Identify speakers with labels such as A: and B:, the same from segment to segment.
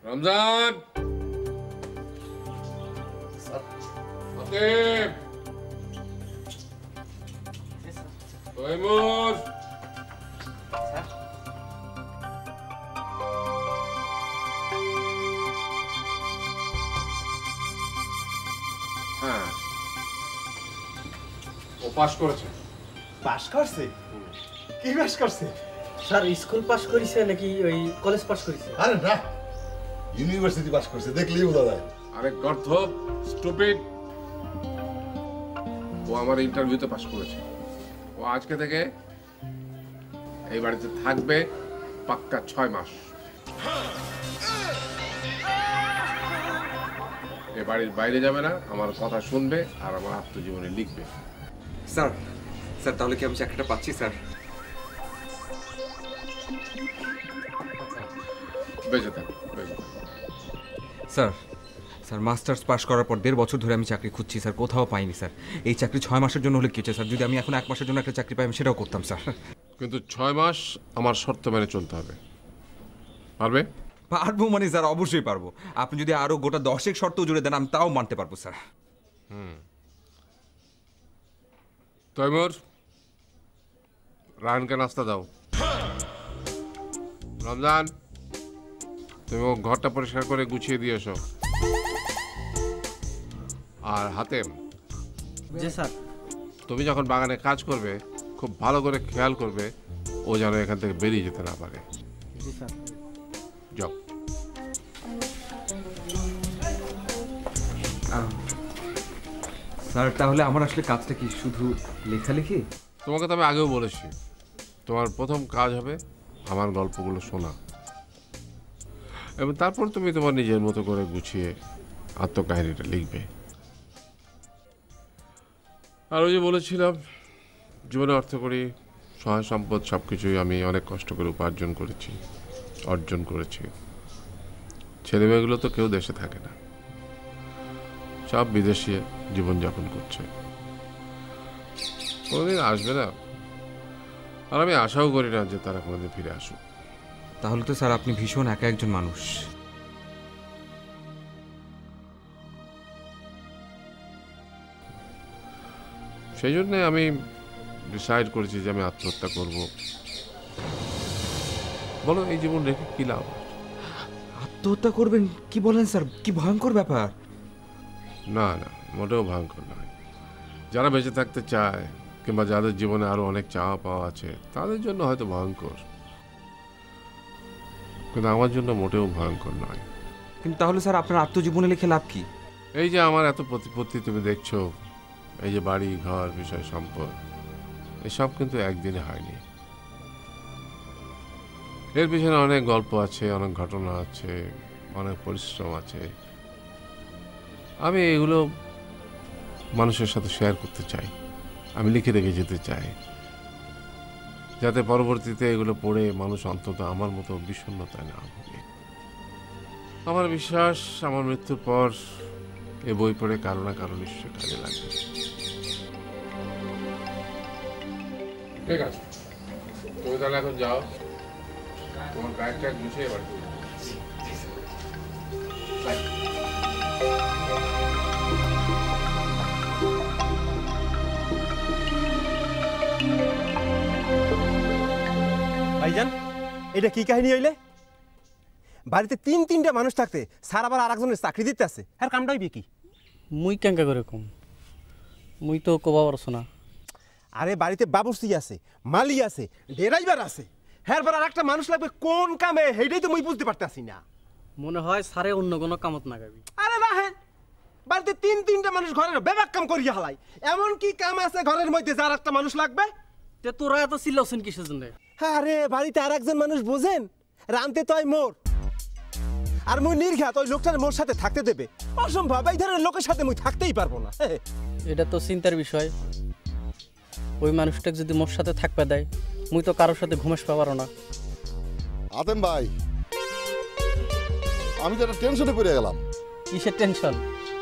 A: রমজান তৈমুর হ্যাঁ ও পাস করেছে।
B: পাস করছে? কি পাস করছে
C: স্যার? স্কুল পাস করেছে নাকি ওই কলেজ পাস করেছে?
D: আরে না, ইউনিভার্সিটি পাস করছে, দেখলেই বোঝা যায়।
A: আরে গর্ধব স্টুপিড, ও আমার ইন্টারভিউতে পাস করেছে। ও আজকে থেকে এই বাড়িতে থাকবে পাক্কা 6 মাস। এ বাড়ির বাইরে যাবে না, আমার কথা শুনবে আর আমার আত্মজীবনী লিখবে।
E: স্যার স্যার তাহলে কি আমি চাকরিটা পাচ্ছি স্যার?
A: বেঁচে থাক, বেঁচে থাক।
E: স্যার স্যার মাস্টার্স পাস করার পর 1.5 বছর ধরে আমি চাকরি খুঁজছি স্যার, কোথাও পাইনি স্যার। এই চাকরি 6 মাসের জন্য হলে কি হচ্ছে স্যার? যদি আমি এখন 1 মাসের জন্য একটা চাকরি পাই আমি সেটাও করতাম স্যার।
A: কিন্তু 6 মাস আমার শর্ত মেনে চলতে হবে। পারবে?
E: পারবো মানে স্যার অবশ্যই পারবো। আপনি যদি আরো গোটা 10 শর্ত জুড়ে দেন আমি তাও মানতে পারবো স্যার।
A: তৈমুর, রাহানকে নাস্তা দাও। রমজান, তুমি ও ঘরটা পরিষ্কার করে গুছিয়ে দিয়ে এসো। আর হাতেম,
C: জি স্যার।
A: তুমি যখন বাগানে কাজ করবে খুব ভালো করে খেয়াল করবে ও যেন এখান থেকে বেরিয়ে যেতে না পারে।
C: জি স্যার।
A: যাও।
E: স্যার তাহলে আমার আসলে কাজটা কি শুধু লেখালেখি?
A: তোমাকে তো আমি আগেও বলেছি, তোমার প্রথম কাজ হবে আমার গল্পগুলো শোনা, এবং তারপর তুমি তোমার নিজের মতো করে গুছিয়ে আত্মকাহিনীটা লিখবে। আর ওই যে বলেছিলাম জীবনে অর্থ করি, সহায় সম্পদ সব কিছুই আমি অনেক কষ্ট করে উপার্জন করেছি, অর্জন করেছি। ছেলেমেয়েগুলো তো কেউ দেশে থাকে না, সব বিদেশে জীবনযাপন করছে, কোনোদিন আসবে না। আর আমি আশাও করি না যে তারা কোনোদিন ফিরে আসুক।
E: তাহলে তো স্যার আপনি ভীষণ একা একজন মানুষ।
A: সেই জন্যে আমি ডিসাইড করেছি যে আমি আত্মহত্যা করব। বলো এই জীবন রেখে কি লাভ?
E: আত্মহত্যা করবেন? কি বলেন স্যার, কি ভয়ঙ্কর ব্যাপার।
A: না না, মোটেও ভয়ঙ্কর নয়। যারা বেঁচে থাকতে চায় কিংবা যাদের জীবনে আরো অনেক চাওয়া পাওয়া আছে তাদের জন্য হয়তো ভয়ঙ্কর, কিন্তু আমার জন্য মোটেও ভয়ঙ্কর নয়।
E: কিন্তু তাহলে স্যার আপনার আত্মজীবনে লিখে লাভ কি?
A: এই যে আমার এত প্রতিপত্তি তুমি দেখছো, এই যে বাড়ি ঘর বিষয় সম্পদ, এসব কিন্তু একদিনে হয়নি। এর পিছনে অনেক গল্প আছে, অনেক ঘটনা আছে, অনেক পরিশ্রম আছে। আমি এগুলো মানুষের সাথে শেয়ার করতে চাই, আমি লিখে রেখে যেতে চাই, যাতে পরবর্তীতে এগুলো পড়ে মানুষ অন্তত আমার মতো বিষণ্ণতায় না ভোগে। আমার বিশ্বাস আমার মৃত্যুর পর এ বই পড়ে কারো না কারো নিশ্চয়ই কাজে লাগবে। ঠিক আছে, তুমি তাহলে এখন যাও, তোমার ব্যাগটা গুছিয়ে বাড়ি।
B: ভাইজান, এটা কি কাহিনী হইলে? বাড়িতে 3-3টা মানুষ থাকতে স্যার আবার আরেকজনের চাকরি দিতে আছে, হ্যাঁ কামটা হইবে কি?
C: মুই কেঙ্কা করে কম, মুই তো কবা পারছ না।
B: আরে বাড়িতে বাবুর্চি আছে, মালি আছে, ড্রাইভার আছে, হ্যাঁ বার আর একটা মানুষ লাগবে কোন কামে, সেইটাই তো মুই বুঝতে পারতাছি না।
C: মনে হয় স্যারে অন্য কোনো কামত না গাবি।
B: আরে না, হ্যাঁ বাড়িতে 3-3টা মানুষ ঘরের বেবাক কাম করিয়া হালাই, এমন কি কাম আছে ঘরের মধ্যে যার একটা মানুষ লাগবে?
C: তে তোরা এত চিল্লাছেন কিসের জন্য?
B: আরে বাড়িতে আর একজন মানুষ বোঝেন, রানতে তয় মোর, আর মুই নির্ঘাত ওই লোকটার মোর সাথে থাকতে দেবে? অসম্ভব, এই ধরনের লোকের সাথে মুই থাকতেই পারবো না।
C: এটা তো চিন্তার বিষয়। ওই মানুষটাকে যদি মোর সাথে থাকতে দেয়, মুই তো কারোর সাথে ঘুমাস পাবারও না।
D: আতেম ভাই, আমি তো একটা টেনশনে পড়ে গেলাম।
C: কিসের টেনশন?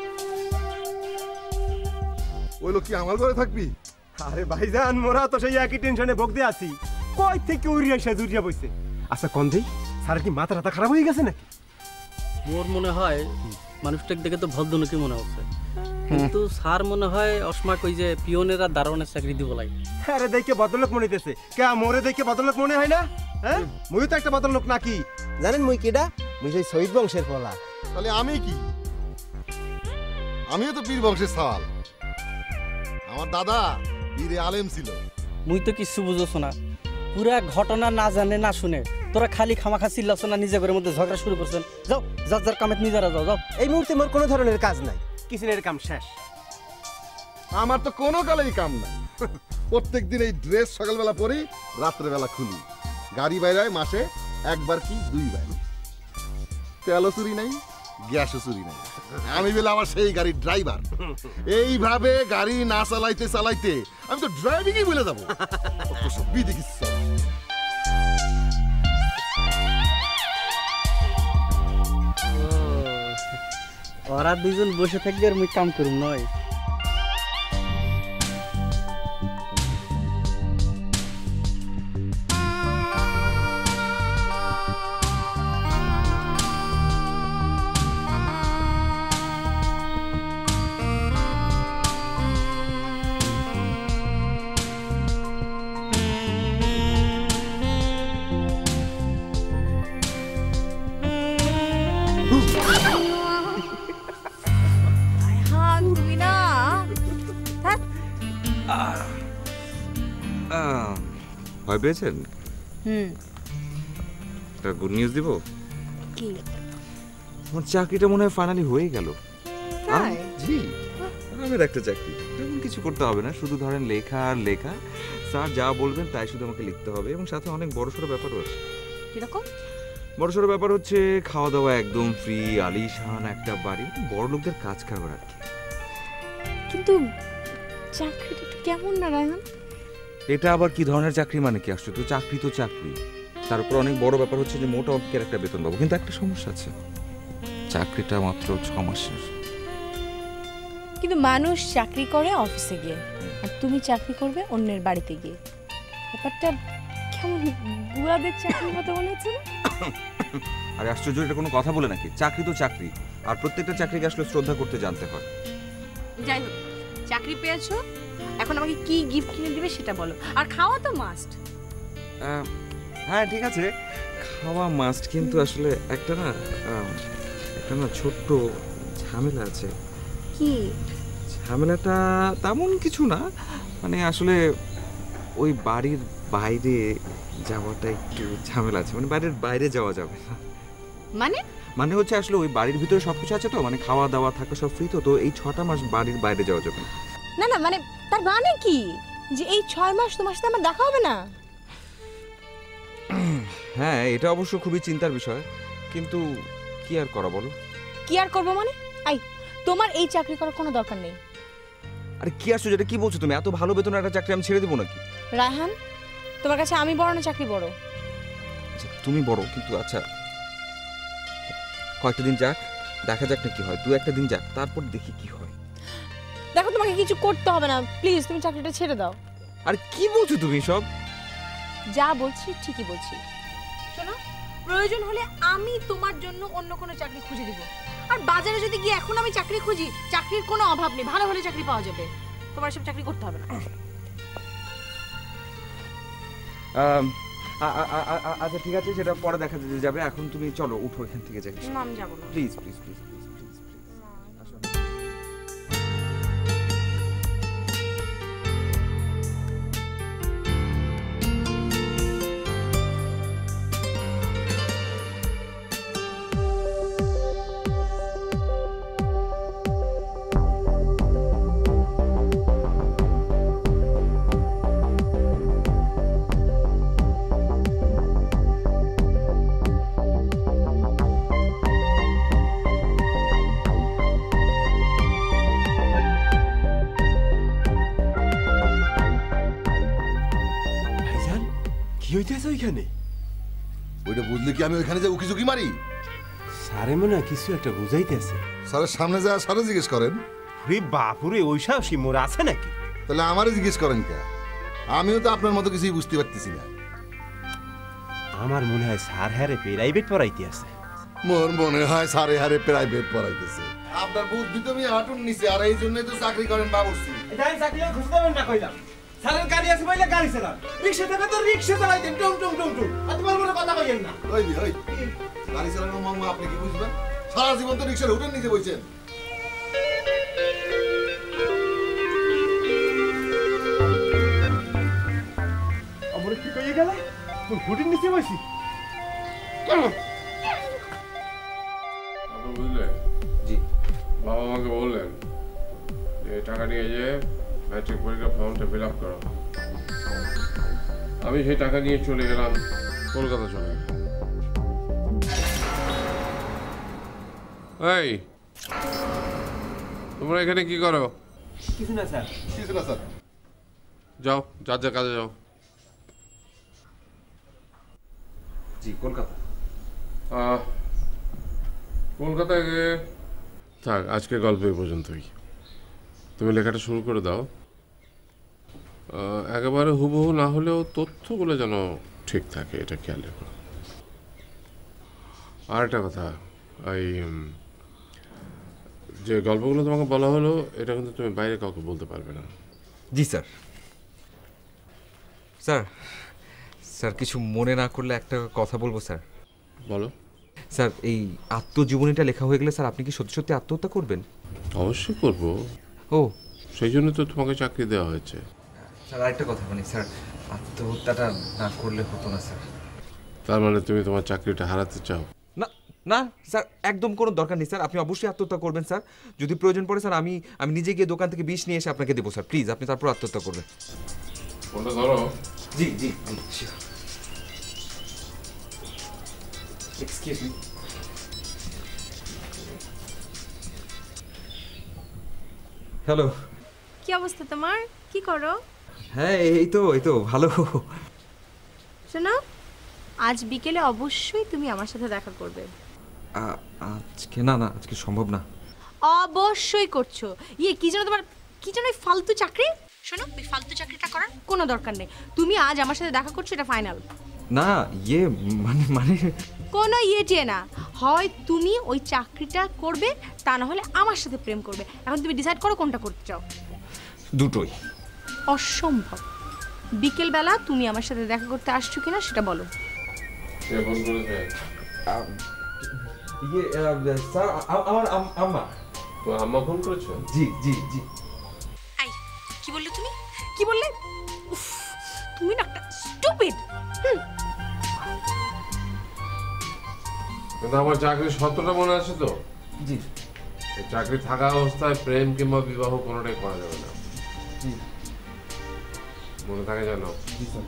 D: ওই লোক কি আমার ঘরে থাকবি?
B: আরে ভাইজান, মোরা তো সেই একই টেনশনে ভোগতে আছি, কই থেকে উড়িয়া এসে জুড়িয়া বইছে। আচ্ছা কোন দেই, স্যার কি মাথা রাতা খারাপ হয়ে গেছে নাকি?
C: মোর মনে হয় মানুষটাকে দেখে তো ভদ্রলোকই মনে হচ্ছে, কিন্তু স্যার মনে হয় অসমাক ওই যে পিওনেরা দারোয়ানের চাকরি দিব লাগে।
B: আরে দেখে ভদ্রলোক মনে হইতেছে, কে মোরে দেখে ভদ্রলোক মনে হয় না? হ্যাঁ, মুই তো একটা ভদ্রলোক নাকি? জানেন মুই কেডা? মুই সেই শহীদ বংশের পোলা।
D: তাহলে আমি কি? আমিও তো পীর বংশের সাল। আমার দাদা পীরে আলেম ছিল।
C: মুই তো কিছু বুঝোছ না, পুরা ঘটনা না জানে না শুনে তোরা খালি খামাখা চিল্লাছ না, নিজে ঘরের মধ্যে ঝগড়া শুরু করছেন। যাও, যার যার কামে নিজেরা যাও। যাও,
B: এই মুহূর্তে মোর কোনো ধরনের কাজ নাই, কিচেনের কাম শেষ।
D: আমার তো কোনো কালেই কাম নাই। প্রত্যেক দিন এই ড্রেস সকালবেলা পরি, রাত্রেবেলা খুলি। গাড়ি বাইরায় মাসে একবার কি দুইবার। তেলও চুরি নাই, গ্যাসও চুরি নাই। আমি বলে আমার সেই গাড়ির ড্রাইভার। এইভাবে গাড়ি না চালাইতে চালাইতে আমি তো ড্রাইভিংই ভুলে যাবো। দেখিস
C: ওরা দুজন বসে থাকবে আর মুই কাম করুম নয়।
E: ভয় পেয়েছেন? একটা গুড নিউজ দিব।
F: কি?
E: আমার চাকরিটা মনে হয় ফাইনালি হয়ে গেল। জি, আমার একটা চাকরি, তেমন কিছু করতে হবে না, শুধু ধরেন লেখা আর লেখা। স্যার যা বলবেন তাই শুধু আমাকে লিখতে হবে, এবং সাথে অনেক বড়সড় ব্যাপারও আছে।
F: কিরকম?
E: বড়সড় ব্যাপার হচ্ছে খাওয়া দাওয়া একদম ফ্রি, আলিশান একটা বাড়ি, বড় লোকদের কাজ কারবার আর কি।
F: কিন্তু চাকরিটা একটু কেমন না রায়হান?
E: এটা আবার কি ধরনের চাকরি? মানে কি আসছে, তো চাকরি তো চাকরি। তার উপর অনেক বড় ব্যাপার হচ্ছে যে মোটা অঙ্কের একটা বেতন পাবো, কিন্তু একটা সমস্যা আছে, চাকরিটা মাত্র 6 মাসের।
F: কিন্তু মানুষ চাকরি করে অফিসে গিয়ে, আর তুমি চাকরি করবে অন্যের বাড়িতে গিয়ে। ব্যাপারটা কেমন বুড়াদের চাকরির মতো মনে হচ্ছে না?
E: আরে আশ্চর্য, এটা কোনো কথা বলে নাকি? চাকরি তো চাকরি, আর প্রত্যেকটা চাকরিকে আসলে শ্রদ্ধা করতে জানতে হয়।
F: যাই হোক, চাকরি পেয়েছো, এখন আমাকে কি গিফট কিনে দিবে সেটা বলো, আর খাওয়া তো মাস্ট।
E: হ্যাঁ ঠিক আছে, খাওয়া মাস্ট, কিন্তু আসলে একটা না ছোট্ট ঝামেলা আছে।
F: কি
E: ঝামেলাটা? তেমন কিছু না, মানে আসলে ওই বাড়ির বাইরে যাওয়াটা একটু ঝামেলা আছে, মানে বাড়ির বাইরে যাওয়া যাবে না। মানে হচ্ছে আসলে ওই বাড়ির ভিতরে সবকিছু আছে তো, মানে খাওয়া দাওয়া থাকা সব ফ্রি, তো এই 6টা মাস বাড়ির বাইরে যাওয়া যাবে না।
F: না, মানে তার মানে কি যে এই 6 মাস তোমার সাথে আমার দেখা হবে না?
E: হ্যাঁ, এটা অবশ্য খুবই চিন্তার বিষয়, কিন্তু কি আর করা বলো।
F: কি আর করবো মানে? তোমার এই চাকরি করার কোনো দরকার নেই।
E: আরে কি আসছো, যেটা কি বলছো তুমি? এত ভালো বেতনের একটা চাকরি আমি ছেড়ে দেবো নাকি?
F: রায়হান, তোমার কাছে আমি বড় না চাকরি বড়?
E: আচ্ছা তুমি বড়, কিন্তু আচ্ছা কয়েকটা দিন যাক, দেখা যাক না কি হয়। 2-1 দিন যাক, তারপর দেখি কি হয়।
F: দেখো, তোমাকে কিছু করতে হবে না, প্লিজ তুমি চাকরিটা ছেড়ে দাও।
E: আর কি বলছো তুমি সব?
F: যা বলছি ঠিকই বলছি। শোনো, প্রয়োজন হলে আমি তোমার জন্য অন্য কোনো চাকরি খুঁজে দিব, আর বাজারে যদি গিয়ে এখন আমি চাকরি খুঁজি, চাকরির কোনো অভাব নেই, ভালো হলে চাকরি পাওয়া যাবে। তোমার সব চাকরি করতে হবে না।
E: আচ্ছা ঠিক আছে, সেটা পরে দেখা যাবে। এখন তুমি চলো, উঠো এখান থেকে যাই।
F: না, আমি যাবো না।
E: Please please please please.
B: ওইখানে
D: ওইটা বুঝলে কি আমি ওইখানে যে উকি ঝুঁকি মারি?
B: স্যারে মনে হয় কিছু একটা বুঝাইতেছে।
D: স্যারের সামনে যা স্যারে জিজ্ঞেস করেন।
B: রে বাপুরে, ওই সাহসী মোর আছে নাকি?
D: তাহলে আমারও জিজ্ঞেস করেন কে? আমিও তো আপনার মতো কিছুই বুঝতে পারতেছি না।
B: আমার মনে হয় স্যার হ্যারে প্রাইভেট পড়াইতে আছে।
D: মোর মনে হয় সারে হারে প্রাইভেট পড়াইতেছে। আপনার বুদ্ধি তো আমি হাঁটুন নিচে, আর এই জন্যই তো চাকরি করেন বাবুর্চি।
B: এটা আমি চাকরি খুঁজে দেবেন না কইলাম। স্যারের গাড়ি আছে বলে গাড়ি চালান, রিক্সা থাকে তো রিক্সা চালাইতেন, টুম টুম টুম টুম। আর তোমার মনে কথা কইেন না।
D: ওই গাড়ি চালানোর মামা আপনি কি বুঝবেন? সারা জীবন তো রিক্সার হুটের নিচে বইছেন।
B: আমার কি কইয়ে গেল? তুই হুটের নিচে বইছি।
A: আপনি বুঝলেন?
E: জি
A: বাবা আমাকে বললেন যে টাকা নিয়ে যে ম্যাট্রিক পরীক্ষার ফর্মটা ফিল আপ করো। আমি সেই টাকা নিয়ে চলে গেলাম কলকাতা চলে গেলাম। এই তোমরা এখানে কি করো?
B: কিছু না স্যার।
D: কিছু না স্যার।
A: যাও, যার যা কাজে যাও।
E: জি কলকাতা।
A: কলকাতায় গিয়ে থাক, আজকে গল্প এই পর্যন্তই। তুমি লেখাটা শুরু করে দাও। একেবারে হুবহু না হলেও তথ্যগুলো যেন ঠিক থাকে, এটা খেয়াল রেখো। আর একটা কথা, এই যে গল্পগুলো তোমাকে বলা হলো এটা কিন্তু তুমি বাইরে কাউকে বলতে পারবে না।
E: জি স্যার। স্যার স্যার কিছু মনে না করলে একটা কথা বলবো স্যার।
A: বলো।
E: স্যার এই আত্মজীবনীটা লেখা হয়ে গেলে স্যার আপনি কি সত্যি সত্যি আত্মহত্যা করবেন?
A: অবশ্যই করবো,
E: ও
A: সেই জন্য তো তোমাকে চাকরি দেওয়া হয়েছে।
E: স্যার আরেকটা কথা, মানে স্যার আত্মহত্যাটা না করলে হতো না স্যার।
A: তার মানে তুমি তোমার চাকরিটা হারাতে চাও?
E: না না স্যার, একদম কোনো দরকার নেই স্যার। আপনি অবশ্যই আত্মহত্যা করবেন স্যার। যদি প্রয়োজন পড়ে স্যার আমি নিজে গিয়ে দোকান থেকে বিষ নিয়ে এসে আপনাকে দেবো স্যার। প্লিজ আপনি তারপর আত্মহত্যা করবেন।
A: ফোনটা ধরো।
E: জি জি জি। Excuse me. হ্যালো।
F: কি অবস্থা তোমার? কি করো?
E: হ্যাঁ এই তো ভালো।
F: শোনো, আজ বিকেলে অবশ্যই তুমি আমার সাথে দেখা করবে।
E: আজকে না আজকে সম্ভব না।
F: অবশ্যই করছো। কি যেন তোমার কি যেন ফালতু চাকরি? শোনো, ওই ফালতু চাকরিটা করার কোনো দরকার নেই। তুমি আজ আমার সাথে দেখা করছো, এটা ফাইনাল।
E: না মানে
F: কোনো টিয়ে না, হয় তুমি ওই চাকরিটা করবে, তা না হলে আমার সাথে প্রেম করবে। এখন তুমি ডিসাইড করো কোনটা করতে চাও।
E: দুটোই।
F: অসম্ভব। বিকেলবেলা তুমি আমার সাথে দেখা করতে আসছো কিনা সেটা বলো।
A: কে ফোন করেছে?
E: স্যার আমার আম্মা।
A: তো আম্মা ফোন করেছো?
E: জি জি জি।
F: আই কি বললে তুমি? কি বললে? উফ, তুমি না একটা স্টুপিড।
A: কিন্তু আমার চাকরির সত্যটা মনে আছে তো?
E: জি।
A: এই চাকরি থাকা অবস্থায় প্রেম কিংবা বিবাহ কোনোটাই করা যাবে না।
E: জি
A: মনে থাকে জানো?
E: জি স্যার।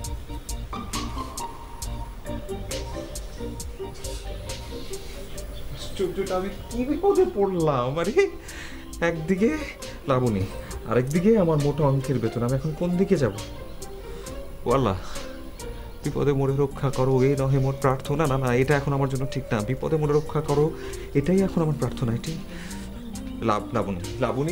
E: আমি কি বিপদে পড়লাম! আরে একদিকে লাবণী, আরেকদিকে আমার মোটা অঙ্কের বেতন। আমি এখন কোন দিকে যাব? ও আল্লাহ, বিপদে মোরে রক্ষা করো এই নহে মোর প্রার্থনা। না এটা এখন আমার জন্য ঠিক না। বিপদে মোরে রক্ষা করো এটাই এখন আমার প্রার্থনা। এটাই লাবণী।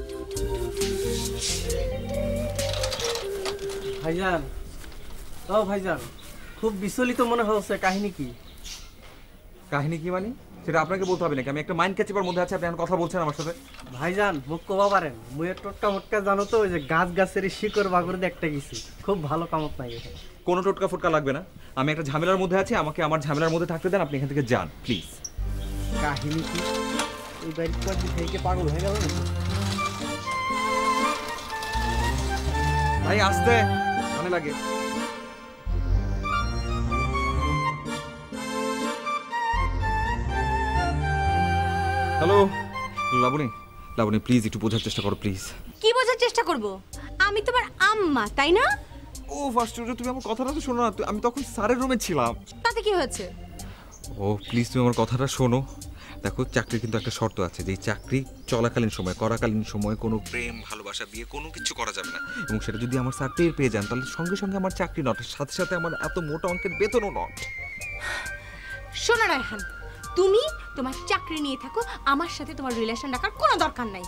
C: ভাইজান, ও ভাইজান, খুব বিচলিত মনে হচ্ছে। কাহিনী কি?
E: কাহিনী কি মানে? সেটা আপনাকে বলতে হবে নাকি? আমি একটা মাইন্ড ক্যাচিপার মধ্যে আছে, আপনি এখন কথা বলছেন আমার সাথে।
C: ভাইজান মুখ কবা পারেন? মুয়ের টোটকা মোটকা জানো তো? ওই যে গাছের শিকড় বাগর দিয়ে একটা গেছি, খুব ভালো কামত নাই এখানে।
E: কোনো টোটকা ফোটকা লাগবে না। আমি একটা ঝামেলার মধ্যে আছি, আমাকে আমার ঝামেলার মধ্যে থাকতে দেন। আপনি এখান থেকে যান প্লিজ।
C: কাহিনী কি? এই বাড়ি থেকে পাগল হয়ে গেল নাকি?
E: ভাই আসতে মনে লাগে। হ্যালো লাবণী প্লিজ একটু বোঝার চেষ্টা করো প্লিজ।
F: কি বোঝার চেষ্টা করব? আমি তোমার আম্মা, তাই না?
E: ও ফার্স্ট তুমি আমার কথাটা তো শোনো না। আমি তখন স্যারের রুমে ছিলাম।
F: তাতে কি হয়েছে?
E: ও প্লিজ তুমি আমার কথাটা শোনো। দেখো চাকরির কিন্তু একটা শর্ত আছে, যে চাকরি চলাকালীন সময় করাকালীন সময় কোনো প্রেম ভালোবাসা বিয়ে কোনো কিছু করা যাবে না। এবং সেটা যদি আমার স্যার টের পেয়ে যান তাহলে সঙ্গে সঙ্গে আমার চাকরি নট, সাথে সাথে আমার এত মোটা অঙ্কের বেতনও নট।
F: শোনো রায়হান, তুমি তোমার চাকরি নিয়ে থাকো, আমার সাথে তোমার রিলেশন রাখার কোনো দরকার নাই।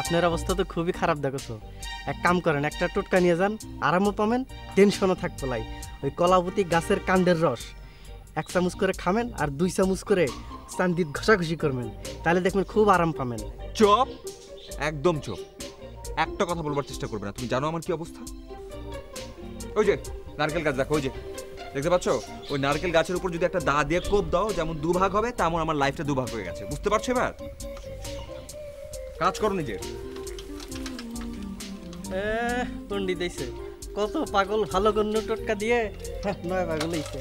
C: আপনার অবস্থা তো খুবই খারাপ দেখছো। এক কাম করেন, একটা টোটকা নিয়ে যান, আরামও পাবেন, টেনশনও থাকতো লাই। ওই কলাবতী গাছের কাণ্ডের রস 1 চামচ করে খাবেন আর 2 চামচ করে চান্দিত ঘষাঘষি করবেন, তাহলে দেখবেন খুব আরাম পাবেন।
E: চুপ, একদম চুপ, একটা কথা বলবার চেষ্টা করবে না। তুমি জানো আমার কি অবস্থা? ওই যে নারকেল গাছ দেখো, ওই যে দেখতে পাচ্ছ, ওই নারকেল গাছের উপর যদি একটা দা দিয়ে কোপ দাও, যেমন দুভাগ হবে তেমন আমার লাইফটা দুভাগ হয়ে গেছে। বুঝতে পারছো? এবার কাজ করো নিজের।
C: পন্ডিত দিয়েছে কত পাগল, ভালো গণ্য টোটকা দিয়ে নয় পাগল হইছে।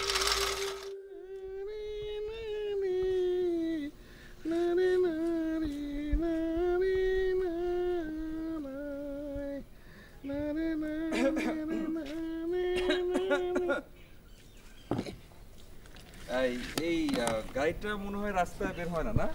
E: এই গাড়িটা মনে হয় রাস্তায় বের হয় না, না?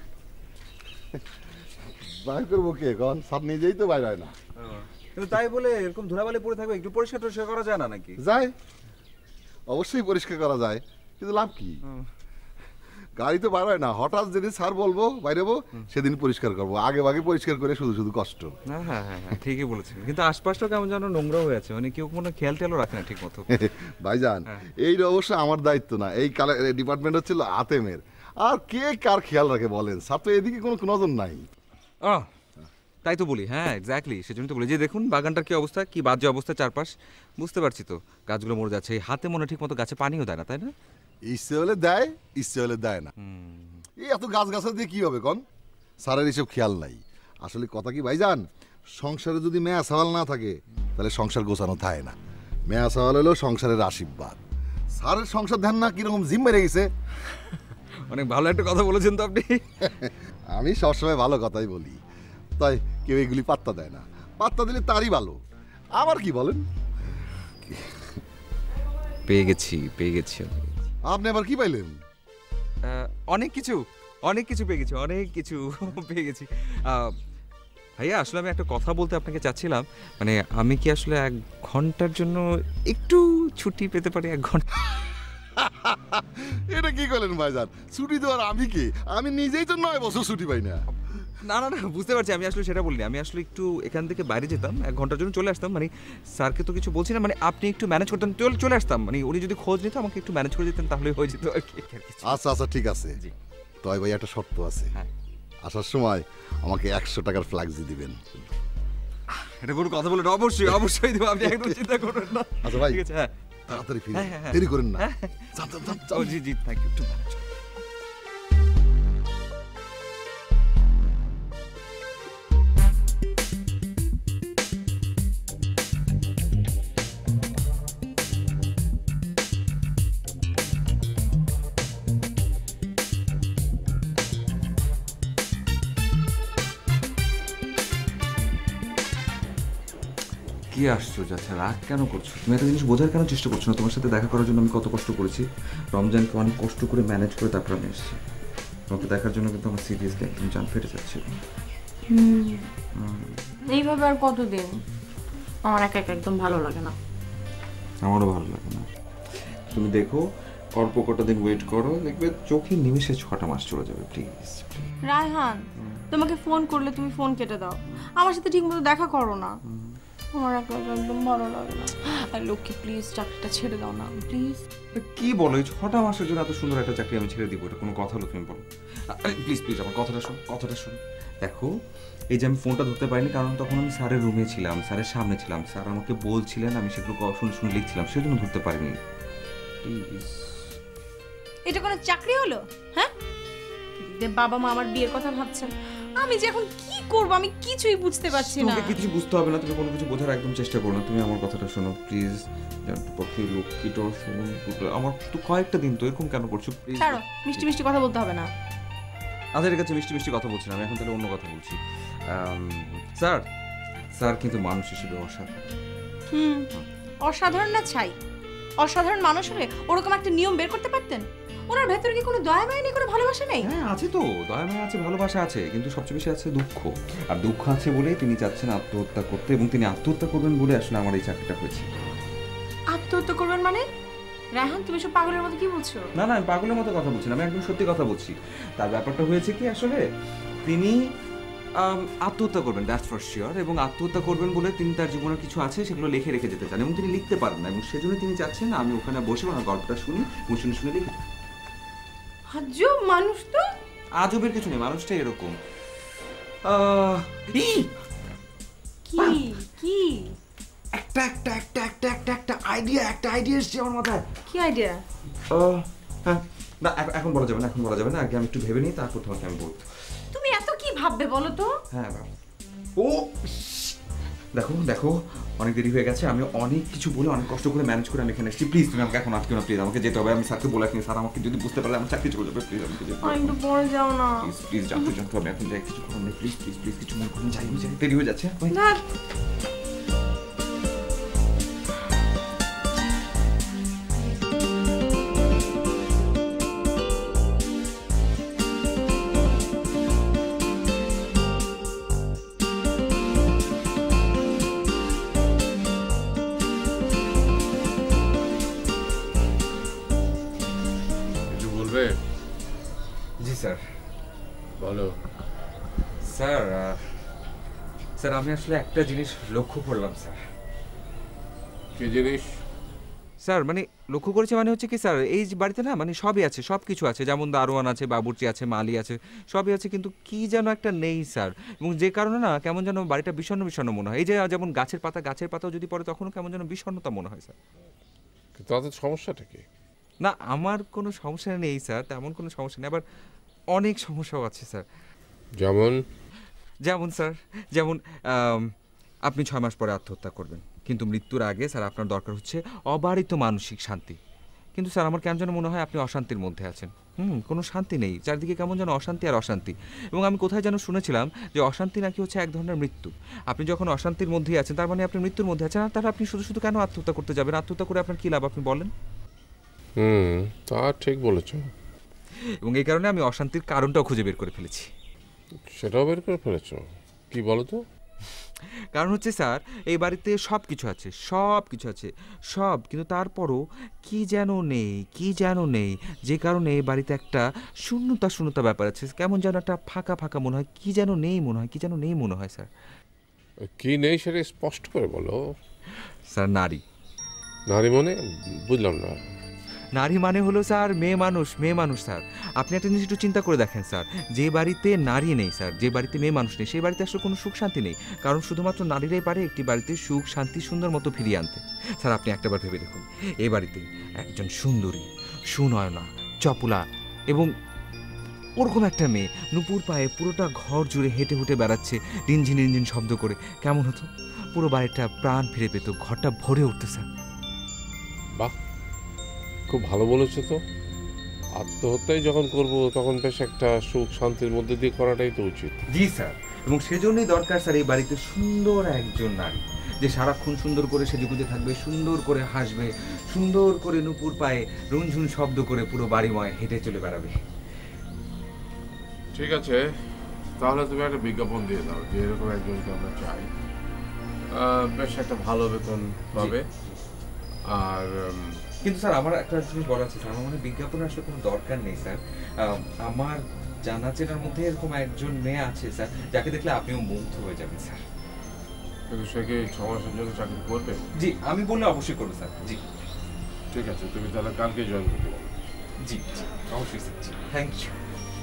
D: বাইর করবো কে এখন? সব নিজেই তো বাইর হয় না।
E: কিন্তু তাই বলে এরকম ধুলাবালি পড়ে থাকবে, একটু পরিষ্কার টরিষ্কার করা যায় না নাকি?
D: যায়, অবশ্যই পরিষ্কার করা যায়, কিন্তু লাভ কি? গাড়ি তো বার হয় না, হঠাৎ যেদিন স্যার বলবো বাইরেবো সেদিন পরিষ্কার করবো, আগে ভাগে পরিষ্কার করে শুধু শুধু কষ্ট।
E: হ্যাঁ হ্যাঁ হ্যাঁ, ঠিকই বলেছেন, কিন্তু আশপাশটা কেমন যেন নোংরা হয়ে আছে, মানে কেউ কোনো খেয়াল টেয়ালও রাখে না ঠিক মতো।
D: ভাইজান এই অবশ্য আমার দায়িত্ব না, এই ডিপার্টমেন্ট হচ্ছিল আতেমের, আর কে কার খেয়াল রাখে বলেন? স্যার তো এদিকে কোনো নজর নাই।
E: তাই তো বলি, হ্যাঁ এক্স্যাক্টলি, সেজন্য তো বলি যে দেখুন বাগানটার কি অবস্থা, কি বাজে অবস্থা চারপাশ। বুঝতে পারছি তো, গাছগুলো মরে যাচ্ছে, এই হাতে মনে ঠিক মতো গাছে পানিও দেয় না, তাই না?
D: ইচ্ছে হলে দেয়, ইচ্ছে হলে দেয় না। এই এত গাছ গাছা দিয়ে কি হবে কন? স্যারের এইসব খেয়াল নাই। আসলে কথা কি ভাইজান, সংসারে যদি মেয়া সওয়াল না থাকে তাহলে সংসার গোছানো থাকে না। মেয়া সওয়াল হলো সংসারের আশীর্বাদ। স্যারের সংসার ধ্যান না কিরকম জিম মেরে গেছে।
E: অনেক ভালো একটা কথা বলেছেন তো আপনি।
D: আমি সবসময় ভালো কথাই বলি, তাই কেউ এগুলি পাত্তা দেয় না। পাত্তা দিলে তারই ভালো, আমার কি বলেন?
E: পেয়ে গেছি, পেয়ে গেছি।
D: আপনি আবার কি পাইলেন?
E: অনেক কিছু, অনেক কিছু পেয়ে গেছি, অনেক কিছু পেয়ে গেছি। ভাইয়া আসলে আমি একটা কথা বলতে আপনাকে চাচ্ছিলাম, মানে আমি কি আসলে 1 ঘন্টার জন্য একটু ছুটি পেতে পারি? 1 ঘন্টা?
D: এটা কি করলেন ভাইজান? ছুটি দেওয়ার আমি কি? আমি নিজেই তো 9 বছর ছুটি পাই না।
E: না না না, বুঝতে পারছি, আমি আসলে সেটা বলিনি। আমি আসলে একটু এখান থেকে বাইরে যেতাম, 1 ঘন্টার জন্য চলে আসতাম, মানে স্যারকে তো কিছু বলছি না, মানে আপনি একটু ম্যানেজ করতেন, চলে আসতাম, মানে উনি যদি খোঁজ নিত আমাকে একটু ম্যানেজ করে দিতেন তাহলে হয়ে যেত আর কি।
D: আচ্ছা আচ্ছা ঠিক আছে, তবে ভাই একটা শর্ত আছে। আসার সময় আমাকে 100 টাকার ফ্ল্যাক্সি দিবেন।
E: এটা কোনো কথা বলে? অবশ্যই অবশ্যই দেবো, আপনি একদম চিন্তা করবেন না।
D: আচ্ছা ভাই,
E: ঠিক আছে, হ্যাঁ
D: তাড়াতাড়ি ফিরে, দেরি করেন না।
E: জি জি, থ্যাংক ইউ। কি আশ্চর্য, আচ্ছা রাগ কেন করছো তুমি? একটা জিনিস বোঝার কেন চেষ্টা করছো না? তোমার সাথে দেখা করার জন্য আমি কত কষ্ট করেছি, রমজানকে অনেক কষ্ট করে ম্যানেজ করে তারপর আমি এসেছি। তোমাকে দেখার জন্য কিন্তু আমার সিরিয়াসলি একদম জান ফেটে যাচ্ছে।
F: এইভাবে আর কতদিন? আমার একা একা একদম ভালো লাগে না।
E: আমারও ভালো লাগে না। তুমি দেখো অল্প কটা দিন ওয়েট করো, দেখবে চোখের নিমেষে 6টা মাস চলে যাবে। প্লিজ
F: রায়হান, তোমাকে ফোন করলে তুমি ফোন কেটে দাও, আমার সাথে ঠিকমতো দেখা করো না। আমার একদম ভালো লাগে না। আর লক্ষ্মী প্লিজ চাকরিটা ছেড়ে দাও না প্লিজ।
E: কি বলো, এই 6টা মাসের জন্য এত সুন্দর একটা চাকরি আমি ছেড়ে দিব? এটা কোনো কথা হলো? তুমি বলো প্লিজ প্লিজ, আমার কথাটা শোনো, কথাটা শোনো। দেখো এই যে আমি ফোনটা ধরতে পারিনি কারণ তখন আমি স্যারের রুমে ছিলাম, স্যারের সামনে ছিলাম, স্যার আমাকে বলছিলেন, আমি সেগুলো শুনে শুনে লিখছিলাম, সেজন্য ধরতে পারিনি। প্লিজ।
F: এটা কোনো চাকরি হলো? হ্যাঁ, বাবা মা আমার বিয়ের কথা ভাবছেন, আমি যে এখন কি করব আমি কিছুই বুঝতে পারছি না।
E: তোমাকে কিছু বুঝতে হবে না, তুমি কোনো কিছু বোঝার একদম চেষ্টা করো না। তুমি আমার কথাটা শোনো প্লিজ। পক্ষে লক্ষ্মীটা আমার তো কয়েকটা দিন তো এরকম কেন করছো?
F: ছাড়ো, মিষ্টি মিষ্টি কথা বলতে হবে না।
E: আচ্ছা ঠিক আছে, মিষ্টি মিষ্টি কথা বলছি না আমি, এখন তাহলে অন্য কথা বলছি। স্যার, স্যার কিন্তু মানুষ হিসেবে অসাধারণ।
F: অসাধারণ না ছাই, অসাধারণ মানুষ হলে ওরকম একটা নিয়ম বের করতে পারতেন। ওনার ভেতরে কি কোনো দয়া মায়া নেই, কোনো ভালোবাসা নেই?
E: হ্যাঁ আছে তো, দয়া মায়া আছে, ভালোবাসা আছে, কিন্তু সবচেয়ে বেশি আছে দুঃখ। আর দুঃখ আছে বলেই তিনি চাচ্ছেন আত্মহত্যা করতে, এবং তিনি আত্মহত্যা করবেন বলে আসলে আমার এই চাকরিটা হয়েছে।
F: আত্মহত্যা করবেন মানে? রায়হান, তুমি সব পাগলের মতো কি বলছো?
E: না না, আমি পাগলের মতো কথা বলছি না, আমি একদম সত্যি কথা বলছি। তার ব্যাপারটা হয়েছে কি, আসলে তিনি আত্মহত্যা করবেন, দ্যাটস ফর শিওর। এবং আত্মহত্যা করবেন বলে তিনি তার জীবনের কিছু আছে সেগুলো লিখে রেখে যেতে চান, এবং তিনি লিখতে পারেন না, এবং সেজন্য তিনি চাচ্ছেন আমি ওখানে বসে ওনার গল্পটা শুনি এবং শুনে শুনে লিখি।
F: আজব মানুষ তো।
E: আজবের কিছু নেই, মানুষটা এরকম।
F: কি কি
E: একটা আইডিয়া এসছে আমার মাথায়।
F: কি আইডিয়া?
E: হ্যাঁ, না এখন বলা যাবে না, এখন বলা যাবে না, আগে আমি একটু ভেবে নিই, তারপর তোমাকে আমি বলবো।
F: তুমি এত কি ভাববে বলো তো?
E: হ্যাঁ, ও দেখো দেখো, অনেক দেরি হয়ে গেছে, আমি অনেক কিছু বলে অনেক কষ্ট করে ম্যানেজ করে আমি এখানে এসেছি। প্লিজ তুমি আমাকে এখন আটকে না, প্লিজ আমাকে যেতে হবে। আমি স্যারকে বলে রাখিনি, স্যার আমাকে যদি বুঝতে পারলে আমার চাকরি চলে যাবে। প্লিজ আমাকে যেতে হবে।
F: একটু পরে যাও না
E: প্লিজ জানতে আমি এখন যাই, কিছু করার নেই। প্লিজ প্লিজ প্লিজ কিছু মনে করুন, যাই আমি যাই, দেরি হয়ে যাচ্ছে।
F: না
E: জি স্যার।
A: বলো।
E: স্যার স্যার আমি আসলে একটা জিনিস লক্ষ্য করলাম স্যার।
A: কি জিনিস?
E: স্যার মানে লক্ষ্য করেছে মানে হচ্ছে কি স্যার, এই বাড়িতে না মানে সবই আছে, সব কিছু আছে, যেমন দারোয়ান আছে, বাবুর্চি আছে, মালি আছে, সবই আছে, কিন্তু কি যেন একটা নেই স্যার। এবং যে কারণে না কেমন যেন বাড়িটা বিষণ্ণ বিষণ্ণ মনে হয়। এই যে যেমন গাছের পাতাও যদি পড়ে তখনও কেমন যেন বিষণ্ণতা মনে হয় স্যার।
A: তাদের সমস্যাটা কি?
E: না আমার কোনো সমস্যা নেই স্যার, তেমন কোনো সমস্যা নেই, আবার অনেক সমস্যাও আছে স্যার। যেমন স্যার, যেমন আপনি 6 মাস পরে আত্মহত্যা করবেন, কিন্তু মৃত্যুর আগে স্যার আপনার দরকার হচ্ছে অবারিত মানসিক শান্তি। কিন্তু স্যার আমার কেমন যেন মনে হয় আপনি অশান্তির মধ্যে আছেন। কোনো শান্তি নেই, চারদিকে কেমন যেন অশান্তি আর অশান্তি। এবং আমি কোথায় যেন শুনেছিলাম যে অশান্তি নাকি হচ্ছে এক ধরনের মৃত্যু। আপনি যখন অশান্তির মধ্যেই আছেন তার মানে আপনি মৃত্যুর মধ্যে আছেন, আর তাহলে আপনি শুধু শুধু কেন আত্মহত্যা করতে যাবেন? আত্মহত্যা করে আপনার কী লাভ আপনি বলেন?
A: তা ঠিক বলেছ।
E: এবং এই কারণে আমি অশান্তির কারণটাও খুঁজে বের করে ফেলেছি।
A: সেটাও বের করে ফেলেছ? কি বলো তো?
E: কারণ হচ্ছে স্যার এই বাড়িতে সব কিছু আছে, সব কিছু আছে, সব, কিন্তু তারপরও কি যেন নেই, যে কারণে এই বাড়িতে একটা শূন্যতা ব্যাপার আছে, কেমন যেন একটা ফাঁকা মনে হয়, কি যেন নেই মনে হয় স্যার।
A: কি নেই সেটা স্পষ্ট করে বলো।
E: স্যার নারী
A: মানে বুঝলাম না।
E: নারী মানে হলো স্যার মেয়ে মানুষ স্যার। আপনি একটা জিনিস একটু চিন্তা করে দেখেন স্যার, যে বাড়িতে নারী নেই স্যার, যে বাড়িতে মেয়ে মানুষ নেই, সেই বাড়িতে আসলে কোনো সুখ শান্তি নেই, কারণ শুধুমাত্র নারীরাই পারে একটি বাড়িতে সুখ শান্তি সুন্দর মতো ফিরিয়ে আনতে। স্যার আপনি একটাবার ভেবে দেখুন, এই বাড়িতে একজন সুন্দরী, সুনয়না, চপলা এবং ওরকম একটা মেয়ে নুপুর পায়ে পুরোটা ঘর জুড়ে হেঁটে হুটে বেড়াচ্ছে রিনঝিন শব্দ করে, কেমন হতো? পুরো বাড়িটা প্রাণ ফিরে পেত, ঘরটা ভরে উঠতে স্যার।
A: বাহ, খুব ভালো বলেছো তো। আত্মহত্যাই যখন করব তখন বেশ একটা সুখ শান্তির মধ্যে দিয়ে করাটাই তো উচিত।
E: জি স্যার, এবং সেজন্যই দরকার স্যার এই বাড়িতে সুন্দর একজন নারী, যে সারাক্ষণ সুন্দর করে সেজেগুজে থাকবে, সুন্দর করে হাসবে, সুন্দর করে নুপুর পায়ে রুনঝুন শব্দ করে পুরো বাড়িময় হেঁটে চলে বেড়াবে।
A: ঠিক আছে, তাহলে তুমি একটা বিজ্ঞাপন দিয়ে দাও যে এরকম একজনকে আমরা চাই, বেশ একটা ভালো বেতন পাবে। আর
E: কিন্তু স্যার আমার একটা জিনিস বলা আছে স্যার, আমার মনে বিজ্ঞাপনের আসলে কোনো দরকার নেই স্যার। আমার জানা চেনার মধ্যে এরকম একজন মেয়ে আছে স্যার, যাকে দেখলে আপনিও মুগ্ধ হয়ে যাবেন স্যার।
A: কিন্তু সে কি 6 মাসের জন্য চাকরি করবে?
E: জি, আমি বললে অবশ্যই করবো স্যার। জি
A: ঠিক আছে, তুমি তাহলে কালকে জয়েন করতে বলো।
E: জি অবশ্যই স্যার। G thank you.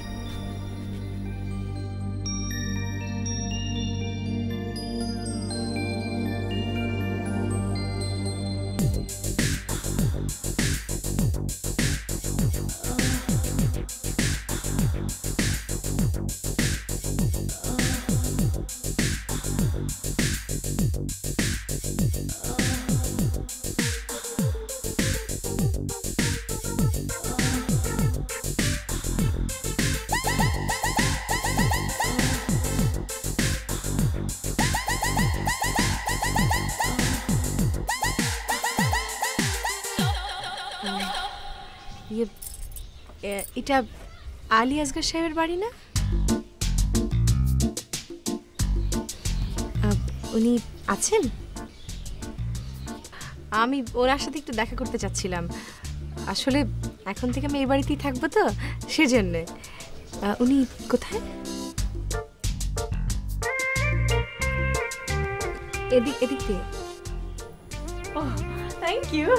F: এটা আলী আসগর সাহেবের বাড়ি না? উনি আছেন? আমি ওনার সাথে একটু দেখা করতে চাচ্ছিলাম। আসলে এখন থেকে আমি এই বাড়িতেই থাকবো তো, সেজন্যে। উনি কোথায়? এদিক এদিক দিয়ে। ও থ্যাংক ইউ।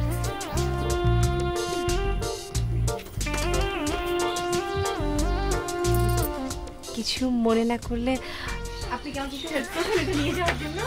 F: কিছু মনে না করলে আপনি কি আমাকে একটু হেল্প করবেন নিয়ে যাওয়ার জন্য?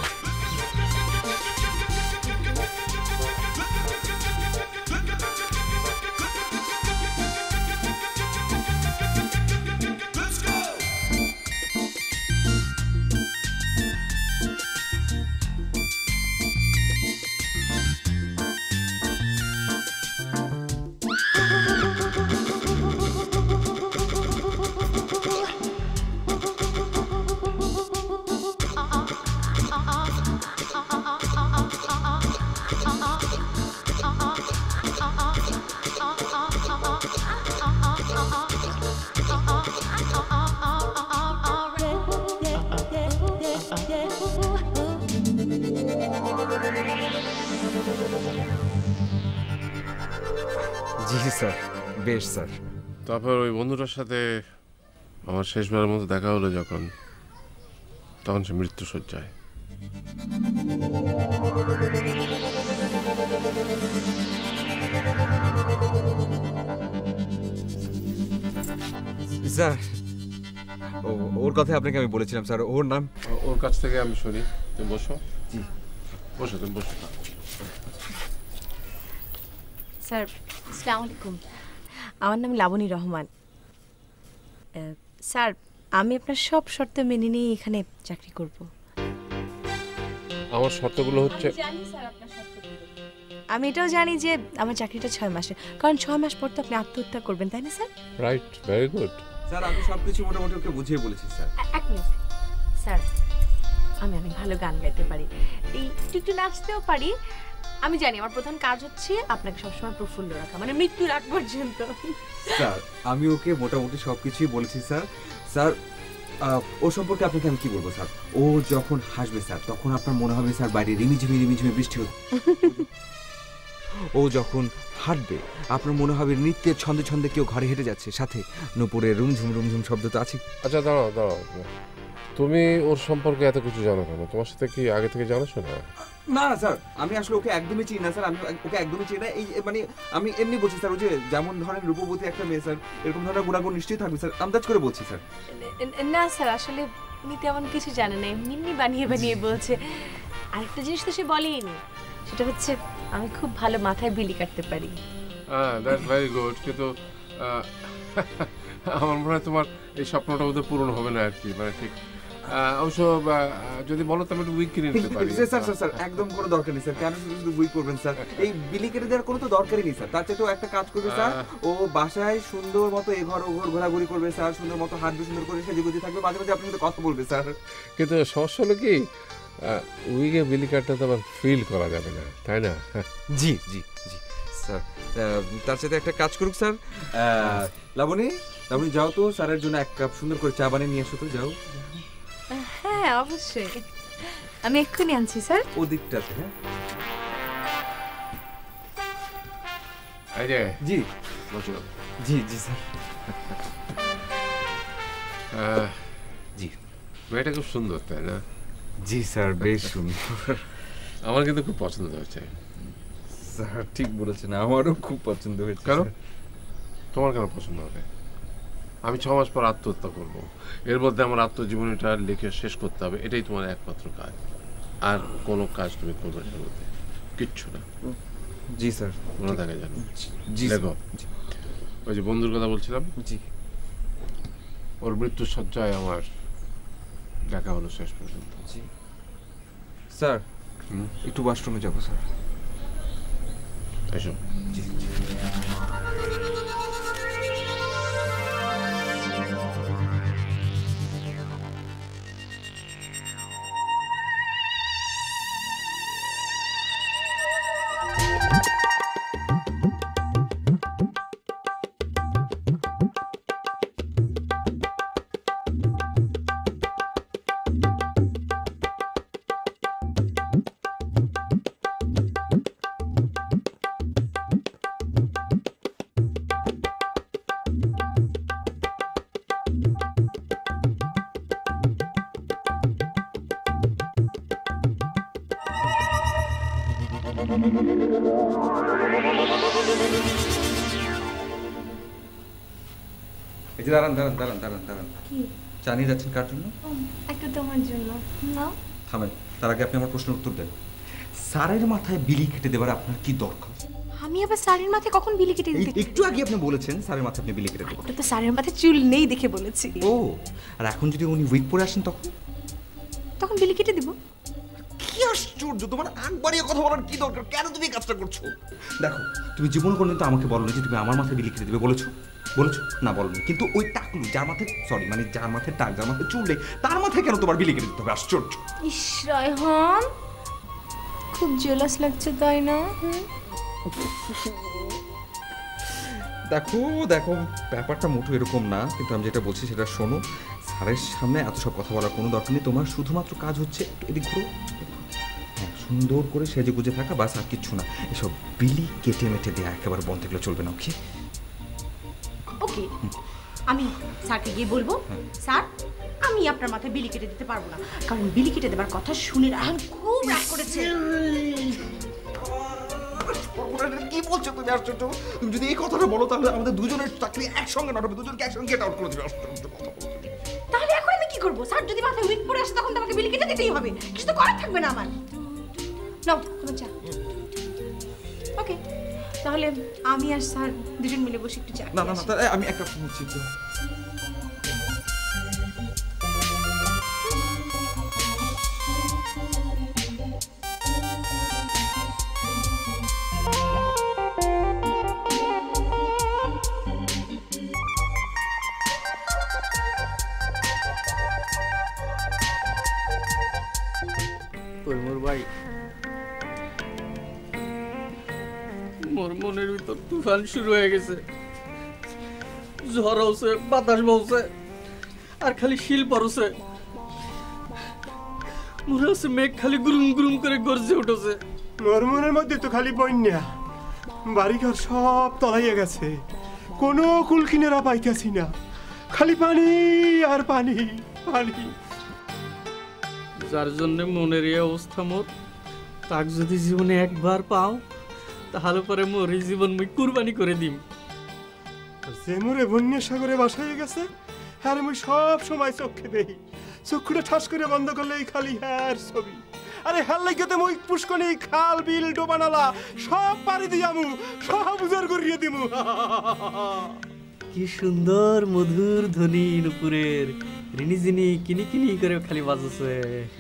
E: জি স্যার, বেশ স্যার।
A: তারপর ওই বন্ধুটার সাথে আমার শেষবারের মতো দেখা হলো যখন, তখন সে মৃত্যুশয্যায়।
E: স্যার ওর কথা আপনাকে আমি বলেছিলাম স্যার, ওর নাম।
A: ওর কাছ থেকে আমি শুনি। তুমি বসো। জি বসো, তুমি বসো।
F: স্যার আসসালামু আলাইকুম, আমার নাম লাবণী রহমান। স্যার আমি আপনার সব শর্ত মেনে নিয়ে এখানে চাকরি করব।
A: আমার শর্তগুলো হচ্ছে,
F: আমি এটাও জানি যে আমার চাকরিটা 6 মাসের, কারণ 6 মাস পর তো আপনি আত্মহত্যা করবেন, তাই না sir?
A: Right, very good.
E: Sir আমি সবকিছু মোটামুটি ওকে বুঝিয়ে বলেছি স্যার।
F: এক মিনিট স্যার, আমি অনেক ভালো গান গাইতে পারি, এই একটু নাচতেও পারি। আমি জানি আমার প্রধান কাজ হচ্ছে আপনাকে সবসময় প্রফুল্ল রাখা, মানে মৃত্যুর আগ পর্যন্ত।
E: স্যার আমি ওকে মোটামুটি সবকিছুই বলেছি স্যার। স্যার ও সম্পর্কে আপনাকে আমি কি বলবো স্যার, ও যখন হাসবে স্যার তখন আপনার মনে হবে স্যার বাইরে রিমিঝিমি রিমিঝিমি বৃষ্টি হচ্ছে। ও যখন হাঁটবে আপনার মনে হবে নৃত্যের ছন্দে ছন্দে কেউ ঘরে হেঁটে যাচ্ছে, সাথে নুপুরের রুমঝুম রুমঝুম শব্দ তো আছে।
A: আচ্ছা দাঁড়াও দাঁড়াও, তুমি ওর সম্পর্কে এত কিছু জানো কেন? তোমার সাথে কি আগে থেকে জানাশো না?
E: না না স্যার, আমি আসলে ওকে একদমই চিনি না স্যার, আমি ওকে একদমই চিনি না। এই মানে আমি এমনি বলছি স্যার, ওই যে যেমন ধরেন রূপবতী একটা মেয়ে স্যার, এরকম ধরনের গুণাগুণ নিশ্চয়ই থাকবে স্যার, আন্দাজ করে বলছি স্যার।
F: না স্যার, আসলে উনি তেমন কিছু জানে না, এমনি বানিয়ে বানিয়ে বলছে। আরেকটা জিনিস তো সে বলেইনি, সেটা হচ্ছে আমি খুব ভালো মাথায় বিলি কাটতে পারি।
A: হ্যাঁ, দ্যাটস ভেরি গুড। কিন্তু আমার মনে হয় তোমার এই স্বপ্নটা বোধহয় পূরণ হবে না আর কি, মানে ঠিক। অবশ্য যদি বলো তো আমি একটু উইক কিনে নিতে পারি।
E: স্যার স্যার স্যার একদম কোনো দরকার নেই স্যার, কেন শুধু উইক করবেন স্যার? এই বিলি কেটে দেওয়ার কোনো তো দরকারই নেই স্যার। তার চেয়ে তো একটা কাজ করবে স্যার, ও বাসায় সুন্দর মতো এঘর ওঘর ঘোরাঘুরি করবে স্যার, সুন্দর মতো হাঁটবে, সুন্দর করে সেজে গুজে থাকবে, মাঝে মাঝে আপনার সাথে কথা বলবে স্যার।
A: কিন্তু সমস্যা হলো কি, উইকে বিলি কার্ডটা তো আবার ফিল করা যাবে না, তাই না?
E: জি জি জি স্যার, তার সাথে একটা কাজ করুক স্যার। লাবণী লাবণী যাও তো স্যারের জন্য 1 কাপ সুন্দর করে চা বানিয়ে নিয়ে এসো তো, যাও।
F: হ্যাঁ অবশ্যই, আমি এক্ষুনি আনছি স্যার।
E: ওদিকটাতে।
A: এই যে
E: জি
A: বসো।
E: জি জি স্যার।
A: জি, মেয়েটা খুব সুন্দর, তাই না?
E: জি স্যার, বেশ সুন্দর।
A: আমার কিন্তু খুব পছন্দ হয়েছে।
E: স্যার ঠিক বলেছেন, আমারও খুব পছন্দ হয়েছে।
A: কেন তোমার কেন পছন্দ হবে? আমি 6 মাস পর আত্মহত্যা করব, এর মধ্যে আমার আত্মজীবনীটা লিখে শেষ করতে হবে, এটাই তোমার একমাত্র কাজ। আর কোনো কাজ তুমি করবে না, বলতে কিচ্ছু না।
E: জি স্যার,
A: মনে থাকে জানো।
E: জি
A: দেখো, ওই যে বন্ধুর কথা বলছিলাম,
E: জি,
A: ওর মৃত্যুর শয্যায় আমার দেখা হলো শেষ পর্যন্ত।
E: জি স্যার, একটু ওয়াশরুমে যাবো স্যার।
A: এসো।
E: জি। এই যে দাঁড়ান দাঁড়ান দাঁড়ান দাঁড়ান দাঁড়ান
F: কি
E: জানিয়ে যাচ্ছেন কার জন্য?
F: একটা তোমার জন্য নাও।
E: থামেন, তার আগে আপনি আমার প্রশ্নের উত্তর দেন। স্যারের মাথায় বিলি কেটে দেবার আপনার কি দরকার?
F: আমি আবার স্যারের মাথায় কখন বিলি কেটে দিতে?
E: একটু আগে আপনি বলেছেন স্যারের মাথায় আপনি বিলি কেটে দেবেন।
F: ওটা তো স্যারের মাথায় চুল নেই দেখে বলেছি।
E: ও, আর এখন যদি উনি উইক পরে আসেন তখন?
F: তখন বিলি কেটে দিব।
E: কি আশ্চর্য, তোমার আগ বাড়িয়ে কথা বলার কি দরকার? কেন তুমি এই কাজটা করছো? দেখো, তুমি জীবন কোনদিন তো আমাকে বলো না যে তুমি আমার মাথায় বিলি কেটে দেবে। বলেছো? বলেছো না? বলনি। কিন্তু ওই টাকলু যার মাথায়, সরি মানে যার মাথায় টাক, যার মাথায় চুল নেই, তার মাথায় কেন তোমার বিলি কেটে দিতে হবে? আশ্চর্য।
F: ইস রায়হান, খুব জেলাস লাগছে তাই না?
E: দেখো দেখো, ব্যাপারটা মোটো এরকম না, কিন্তু আমি যেটা বলছি সেটা শোনো। স্যারের সামনে এত সব কথা বলার কোনো দরকার নেই। তোমার শুধুমাত্র কাজ হচ্ছে এদিক ঘুরো, হ্যাঁ, সুন্দর করে সেজে গুজে থাকা, বাস, আর কিচ্ছু না। এসব বিলি কেটে মেটে দেয়া একেবারে বন্ধ, থাকলে চলবে না। ওকে
F: ওকে, আমি স্যারকে গিয়ে বলবো, স্যার আমি আপনার মাথায় বিলি কেটে দিতে পারবো না, কারণ বিলি কেটে দেবার কথা শুনে রায়হান খুব রাগ করেছে।
E: কি বলছো তুমি? আশ্চর্য। তুমি যদি এই কথাটা বলো তাহলে আমাদের দুজনের চাকরি একসঙ্গে নট হবে, দুজনকে একসঙ্গে গেট আউট করে দেবে। আশ্চর্য কথা বলছো।
F: তাহলে এখন আমি কি করবো? স্যার যদি মাথায় উইক পরে আসে তখন তো আমাকে বিলি কেটে দিতেই হবে, কিছু তো করার থাকবে না আমার। নাও তোমার চা। ওকে, তাহলে আমি আর স্যার দুজন মিলে বসে একটু চা।
E: না না না, আমি একটা শুনছি।
C: ভাই, মোর মনের ভিতর তুফান শুরু হয়ে গেছে। ঝড় হচ্ছে, বাতাস বলছে, আর খালি শিল পড়ছে। মনে হচ্ছে মেঘ খালি গুরুম গুরুম করে গর্জে উঠেছে।
B: মোর মনের মধ্যে তো খালি বন্যা, বাড়িঘর সব তলাইয়া গেছে, কোনো কুল কিনারা পাইতেছি না, খালি পানি আর পানি পানি।
C: যার জন্য মনের এই অবস্থা মোর, তাক যদি জীবনে একবার পাও তাহলে পরে মোর এই জীবন মুই কুরবানি করে দিম।
B: যে মোরে বন্যা সাগরে বাসায় গেছে, আর মুই সব সময় চোখে দেই, চক্ষুটা ঠাস করে বন্ধ করলেই খালি হ্যার ছবি। আরে হ্যার লাগিতে মুই পুষ্কনি, খাল, বিল, ডোবানালা সব পাড়ি দিয়ামু, সব উজাড় করিয়ে দিমু।
C: কি সুন্দর মধুর ধ্বনি নুপুরের, রিনিজিনি কিনি কিনি করে খালি বাজছে।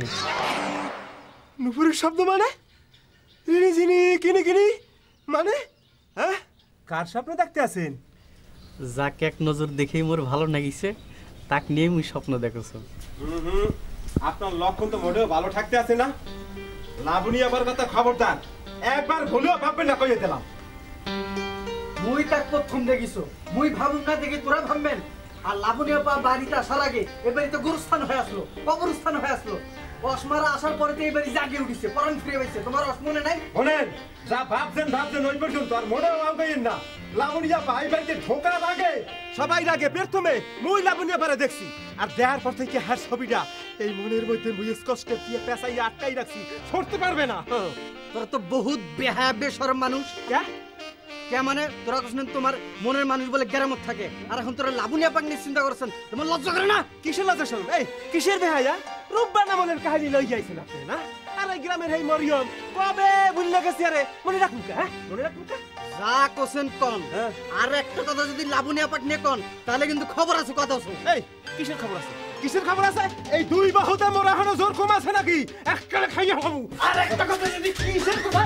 B: নুপুরের শব্দ মানে? রিনিজিনি কিনি কিনি মানে? হ্যাঁ, কার স্বপ্ন দেখতে আছেন?
C: যাকে এক নজর দেখেই মোর ভালো লাগিছে, তাক নিয়ে মুই স্বপ্ন দেখছো।
B: আপনার লক্ষণ তো মোটেও ভালো থাকতে আছে না। লাবণী আবার কথা খবরদার, একবার ভুলেও ভাববেন না, কইয়ে দিলাম।
C: মুই তাক প্রথম দেখিছো, মুই ভাবুন না দেখি তোরা ভাববেন। আর লাবণী আপা বাড়িতে আসার আগে এবারে তো গুরুস্থান হয়ে আসলো, কবরস্থান হয়ে আসলো। অসমারা আসার পরে তো এবারে জাগে উঠিছে, পরাণ ফিরে পাইছে। তোমার অসমনে নাই?
B: শোনেন, যা ভাবছেন ওই পর্যন্ত আর মোটেও আগাইয়েন না। লাবণিয়া ভাই ভাইতে ঢোকার আগে, সবাই আগে প্রথমে মুই লাবণিয়া পারে দেখছি, আর দেখার পর থেকে হ্যাঁ ছবিটা এই মনের মধ্যে মুই স্কষ্ট দিয়ে পেঁচাই আটকাই রাখছি, ছড়তে পারবে না।
C: তোরা তো বহুত বেহায়া বেশরম মানুষ। কে মানে তোরা কোসনেন তোমার মনের মানুষ বলে গ্রামত থাকে, আর এখন তোরা লাবণী আপাক নিয়ে চিন্তা করছেন। তোমার লজ্জা করে না?
B: কিসের লজ্জা শরম? এই কিসের বেহায়া? রূপবানা মনের কাহিনী লই যাইছেন আপনি না? আর এই গ্রামের এই মরিয়ম কবে ভুলে গেছি, আরে মনে রাখুন কা? হ্যাঁ মনে রাখুন কা?
C: যা কোসেন কোন, আর একটা কথা যদি লাবণী আপাক নিয়ে কোন তাহলে কিন্তু খবর আছে, কথা আছে।
B: এই কিসের খবর আছে? কিসের খবর আছে? এই দুই বাহুতে মোর এখনো জোর কম আছে নাকি? এককালে খাইয়া হবু। আর একটা কথা যদি কিসের খবর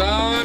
A: সাবধান।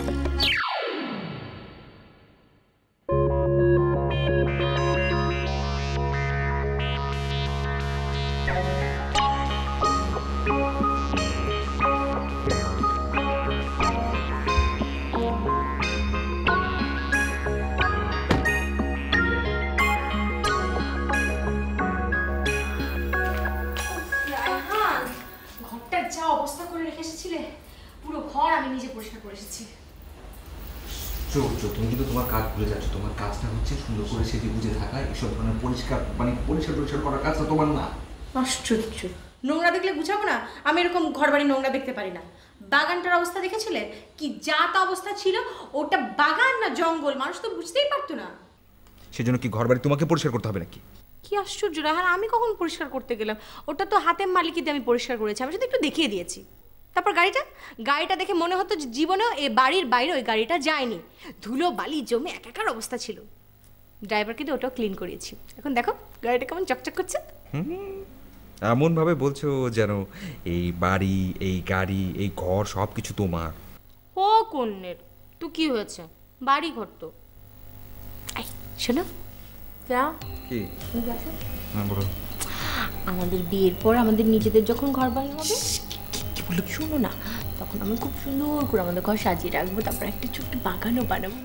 E: তুমি কিন্তু তোমার কাজ ভুলে যাচ্ছ। তোমার কাজটা হচ্ছে সুন্দর করে সেজে বুঝে থাকা, এসব ধরনের পরিষ্কার পরিষ্কার করার কাজটা তোমার না।
F: আশ্চর্য, নোংরা দেখলে বুঝাবো না? আমি এরকম ঘর বাড়ি নোংরা দেখতে পারি না। বাগানটার অবস্থা দেখেছিলে কি যা তা অবস্থা ছিল? ওটা বাগান না জঙ্গল, মানুষ তো বুঝতেই পারতো না।
E: সেজন্য কি ঘর বাড়ি তোমাকে পরিষ্কার করতে হবে নাকি?
F: কি আশ্চর্য রাহান, আমি কখন পরিষ্কার করতে গেলাম? ওটা তো হাতের মালিকই দিয়ে আমি পরিষ্কার করেছি, আমি শুধু একটু দেখিয়ে দিয়েছি। তারপর গাড়িটা দেখে মনে হতো যে জীবনেও এ বাড়ির বাইরে ওই গাড়িটা যায়নি। ধুলো বালি জমে একাকার অবস্থা ছিল। ড্রাইভারকে দিয়ে ওটাও ক্লিন করিয়েছি। এখন দেখো গাড়িটা কেমন চকচক করছে।
E: এমন ভাবে বলছো যেন এই বাড়ি, এই গাড়ি, এই ঘর সব কিছু তোমার।
F: ও কন্যের তো কি হয়েছে, বাড়ি ঘর তো। শোনো যাও,
E: কি বলো?
F: আমাদের বিয়ের পর আমাদের নিজেদের যখন ঘর বাড়ি হবে, শোনো না, তখন আমি খুব সুন্দর করে আমাদের ঘর সাজিয়ে রাখবো, তারপর একটা ছোট্ট বাগানও বানাবো।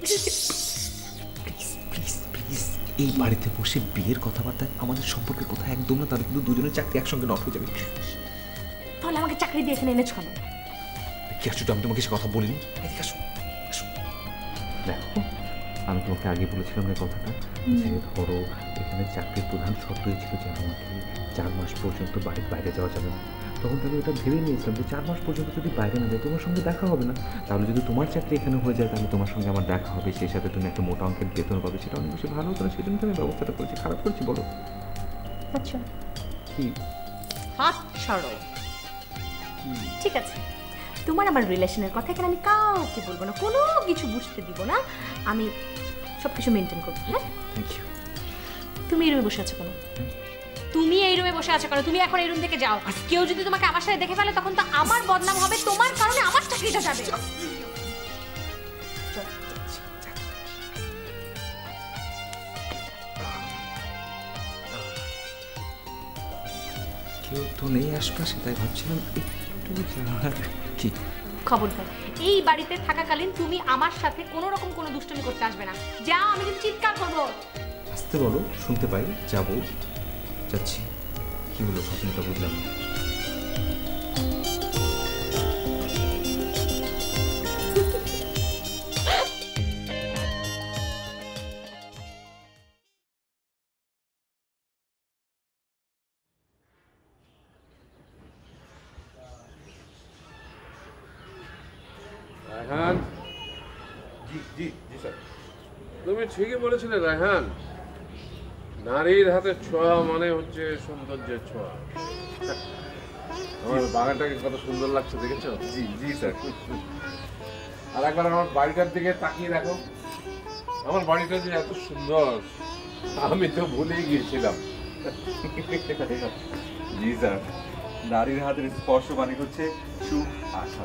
E: এই বাড়িতে বসে বিয়ের কথাবার্তা, আমাদের সম্পর্কের কথা একদম না, তাহলে কিন্তু দুজনের চাকরি একসঙ্গে নষ্ট হয়ে যাবে।
F: তাহলে আমাকে চাকরি দিয়ে এখানে এনেছো কেন?
E: কি আসছো, আমি তোমাকে সে কথা বলিনি। দেখো, আমি তোমাকে আগে বলেছিলাম এই কথাটা, যে ধরো এখানে চাকরির প্রধান শর্তই ছিল যে আমাকে 4 মাস পর্যন্ত বাড়ির বাইরে যাওয়া যাবে না। তখন আমি ওটা ভেবে নিয়েছিলাম যে 4 মাস পর্যন্ত যদি বাইরে না যায় তোমার সঙ্গে দেখা হবে না। তাহলে যদি তোমার চাকরি এখানে হয়ে যায় তাহলে তোমার সঙ্গে আমার দেখা হবে, সেই সাথে তুমি একটা মোটা অঙ্কের বেতন পাবে, সেটা অনেক বেশি ভালো হতো না। সেই জন্য আমি ব্যবস্থাটা করেছি। খারাপ করেছি বলো?
F: আচ্ছা
E: কি
F: হাত ছাড়ো। ঠিক আছে, তোমার আমার রিলেশনের কথা এখানে আমি কাউকে বলবো না, কোনো কিছু বুঝতে দিব না, আমি সব কিছু মেনটেন করবো। হ্যাঁ,
E: থ্যাংক ইউ।
F: তুমি এই রুমে বসে আছো কেন? তুমি এই রুমে বসে আছো কেন? তুমি এখন এই রুম থেকে যাও। কেউ যদি তোমাকে আমার সাথে দেখে ফেলে তখন তো আমার বদনাম হবে, তোমার কারণে আমার চাকরিটা যাবে।
E: কেউ তো নেই আশপাশে, তাই ভাবছিলাম একটু যাওয়ার। কি
F: খবরদার এই বাড়িতে থাকাকালীন তুমি আমার সাথে কোনো রকম কোনো দুষ্টুমি করতে আসবে না। যাও, আমি কিন্তু চিৎকার করবো।
E: আসতে বলো, শুনতে পাই। যাবো, যাচ্ছি। কি হলো, স্বপ্নটা বুঝলাম না।
A: রায়হান,
E: জি জি জি স্যার।
A: তুমি ঠিকই বলেছিলে রায়হান, নারীর হাতে ছোঁয়া মানে হচ্ছে সৌন্দর্যের ছোঁয়া। আমার বাগানটাকে কত সুন্দর লাগছে দেখেছো?
E: জি জি স্যার।
A: আর একবার আমার বাড়িটার দিকে তাকিয়ে দেখো, আমার বাড়িটা যে এত সুন্দর আমি তো ভুলেই গিয়েছিলাম।
E: জি স্যার, নারীর হাতের স্পর্শ মানে হচ্ছে সুখ আশা।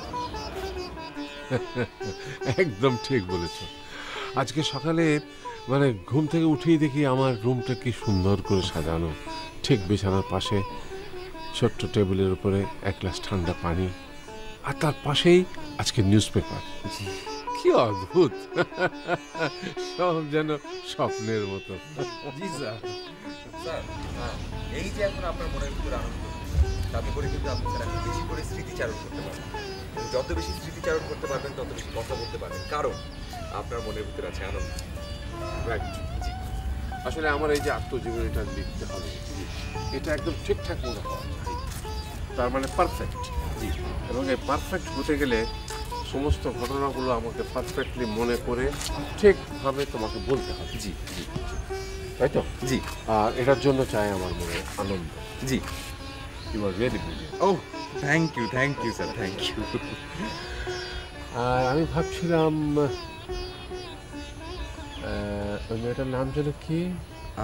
A: একদম ঠিক বলেছো। আজকে সকালে মানে ঘুম থেকে উঠেই দেখি আমার রুমটা কি সুন্দর করে সাজানো, ঠিক বিছানার পাশে ছোট্ট টেবিলের উপরে 1 গ্লাস ঠান্ডা পানি, আর তার পাশেই আজকে নিউজ পেপার। কি অদ্ভুত, সব যেন স্বপ্নের মতো।
E: জি স্যার। স্যার, এই যে এখন আপনার মনের ভিতরে আনন্দ, তাতে করে কিন্তু আপনি স্যার এখন বেশি করে স্মৃতিচারণ করতে পারবেন। যত বেশি স্মৃতিচারণ করতে পারবেন তত বেশি কথা বলতে পারবেন, কারণ আপনার মনের ভিতরে আছে আনন্দ।
A: জি, আসলে আমার এই যে আত্মজীবনীটা লিখতে হবে, এটা একদম ঠিকঠাক মনে হওয়া চাই, তার মানে পারফেক্ট। জি, এবং এই পারফেক্ট হতে গেলে সমস্ত ঘটনাগুলো আমাকে পারফেক্টলি মনে করে ঠিকভাবে তোমাকে বলতে হবে।
E: জি জি,
A: তাই তো?
E: জি।
A: আর এটার জন্য চাই আমার মনে আনন্দ।
E: জি।
A: You are really brilliant.
E: ও thank you sir, thank you.
A: আর আমি ভাবছিলাম ওই মেয়েটার নাম যেন কি?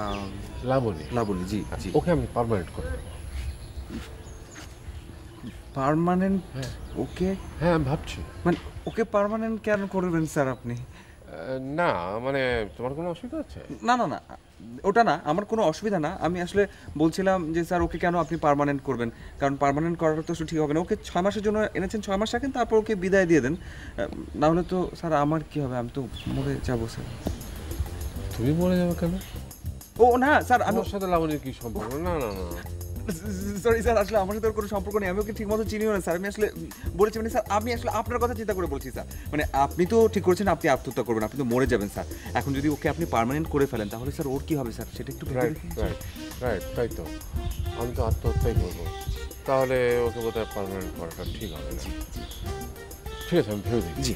A: লাবণী।
E: লাবণী, জি জি।
A: ওকে আমি পার্মানেন্ট করব।
E: Permanent okay?
A: হ্যাঁ ভাবছি।
E: মানে ওকে পার্মানেন্ট কেন করবেন স্যার আপনি?
A: না মানে তোমার কোনো অসুবিধা আছে?
E: না না না ওটা না, আমার কোনো অসুবিধা না। আমি আসলে বলছিলাম যে স্যার ওকে কেন আপনি পার্মানেন্ট করবেন, কারণ পার্মানেন্ট করাটা তো ঠিক হবে না। ওকে 6 মাসের জন্য এনেছেন, 6 মাস রাখেন, তারপর ওকে বিদায় দিয়ে দেন। না হলে তো স্যার আমার কি হবে, আমি তো মরে যাবো স্যার।
A: তুমি মরে যাবে কেন?
E: ও না স্যার,
A: আমার সাথে লাবণীর কি সম্পর্ক? না না না
E: সরি স্যার, আসলে আমার সাথে কোনো সম্পর্ক নেই, আমি ওকে ঠিক মতো চিনিও না স্যার। আমি আসলে বলেছি মানে স্যার, আমি আসলে আপনার কথা চিন্তা করে বলছি স্যার। মানে আপনি তো ঠিক করেছেন আপনি আত্মহত্যা করবেন, আপনি তো মরে যাবেন স্যার। এখন যদি ওকে আপনি পার্মানেন্ট করে ফেলেন তাহলে স্যার ওর কি হবে স্যার, সেটা একটু
A: রাইট তাই তো, আমি তো আত্মহত্যাই করবো। তাহলে ওকে বোধহয় পার্মানেন্ট করাটা ঠিক হবে না। ঠিক আছে, আমি ভেবে দেখি।
E: জি